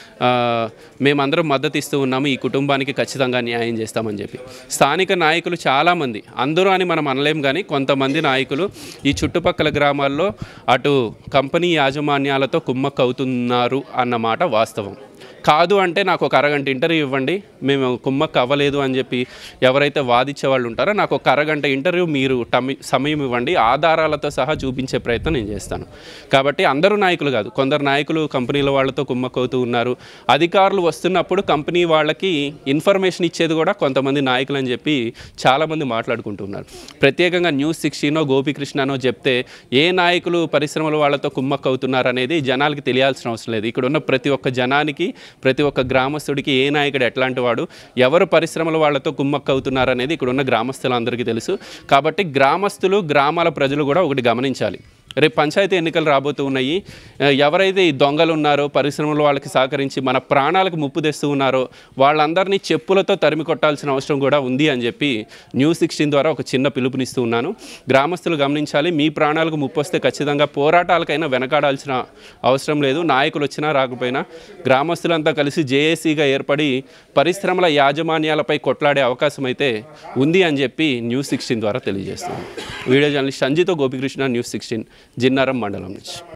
A: మేమందరం మద్దతు ఇస్తూ ఉన్నాము, ఈ కుటుంబానికి ఖచ్చితంగా న్యాయం చేస్తామని చెప్పి. స్థానిక నాయకులు చాలామంది, అందరూ అని మనం అనలేం, కానీ కొంతమంది నాయకులు ఈ చుట్టుపక్కల గ్రామాల్లో అటు కంపెనీ యాజమాన్యాలతో కుమ్మక్కు అవుతున్నారు అన్నమాట వాస్తవం. కాదు అంటే నాకు ఒక అరగంట ఇంటర్వ్యూ ఇవ్వండి, మేము కుమ్మక్కు అవ్వలేదు అని చెప్పి ఎవరైతే వాదించే వాళ్ళు ఉంటారో నాకు ఒక అరగంట ఇంటర్వ్యూ మీరు టమి సమయం ఇవ్వండి, ఆధారాలతో సహా చూపించే ప్రయత్నం నేను చేస్తాను. కాబట్టి అందరూ నాయకులు కాదు, కొందరు నాయకులు కంపెనీల వాళ్ళతో కుమ్మక్కు అవుతూ ఉన్నారు. అధికారులు వస్తున్నప్పుడు కంపెనీ వాళ్ళకి ఇన్ఫర్మేషన్ ఇచ్చేది కూడా కొంతమంది నాయకులు అని చెప్పి చాలామంది మాట్లాడుకుంటున్నారు. ప్రత్యేకంగా న్యూస్ సిక్స్టీనో గోపికృష్ణనో చెప్తే ఏ నాయకులు పరిశ్రమల వాళ్ళతో కుమ్మక్కు అవుతున్నారు అనేది జనాలకి తెలియాల్సిన అవసరం లేదు. ఇక్కడ ఉన్న ప్రతి ఒక్క జనానికి, ప్రతి ఒక్క గ్రామస్తుడికి ఏ నాయకుడు ఎట్లాంటి వాడు, ఎవరు పరిశ్రమల వాళ్ళతో కుమ్మక్కు అవుతున్నారు అనేది ఇక్కడ ఉన్న గ్రామస్తులందరికీ తెలుసు. కాబట్టి గ్రామస్తులు, గ్రామాల ప్రజలు కూడా ఒకటి గమనించాలి. రేపు పంచాయతీ ఎన్నికలు రాబోతూ ఉన్నాయి. ఎవరైతే ఈ దొంగలు ఉన్నారో, పరిశ్రమలు వాళ్ళకి సహకరించి మన ప్రాణాలకు ముప్పు తెస్తూ ఉన్నారో వాళ్ళందరినీ చెప్పులతో తరిమి కొట్టాల్సిన అవసరం కూడా ఉంది అని చెప్పి న్యూస్ సిక్స్టీన్ ద్వారా ఒక చిన్న పిలుపునిస్తూ ఉన్నాను. గ్రామస్తులు గమనించాలి, మీ ప్రాణాలకు ముప్పు వస్తే ఖచ్చితంగా పోరాటాలకైనా వెనకాడాల్సిన అవసరం లేదు. నాయకులు వచ్చినా రాకపోయినా గ్రామస్తులంతా కలిసి జేఏసీగా ఏర్పడి పరిశ్రమల యాజమాన్యాలపై కొట్లాడే అవకాశం అయితే ఉంది అని చెప్పి న్యూస్ సిక్స్టీన్ ద్వారా తెలియజేస్తున్నాను. వీడియో జర్నలిస్ట్ సంజితో గోపికృష్ణ, న్యూస్ సిక్స్టీన్, జిన్నారం మండలం నుంచి.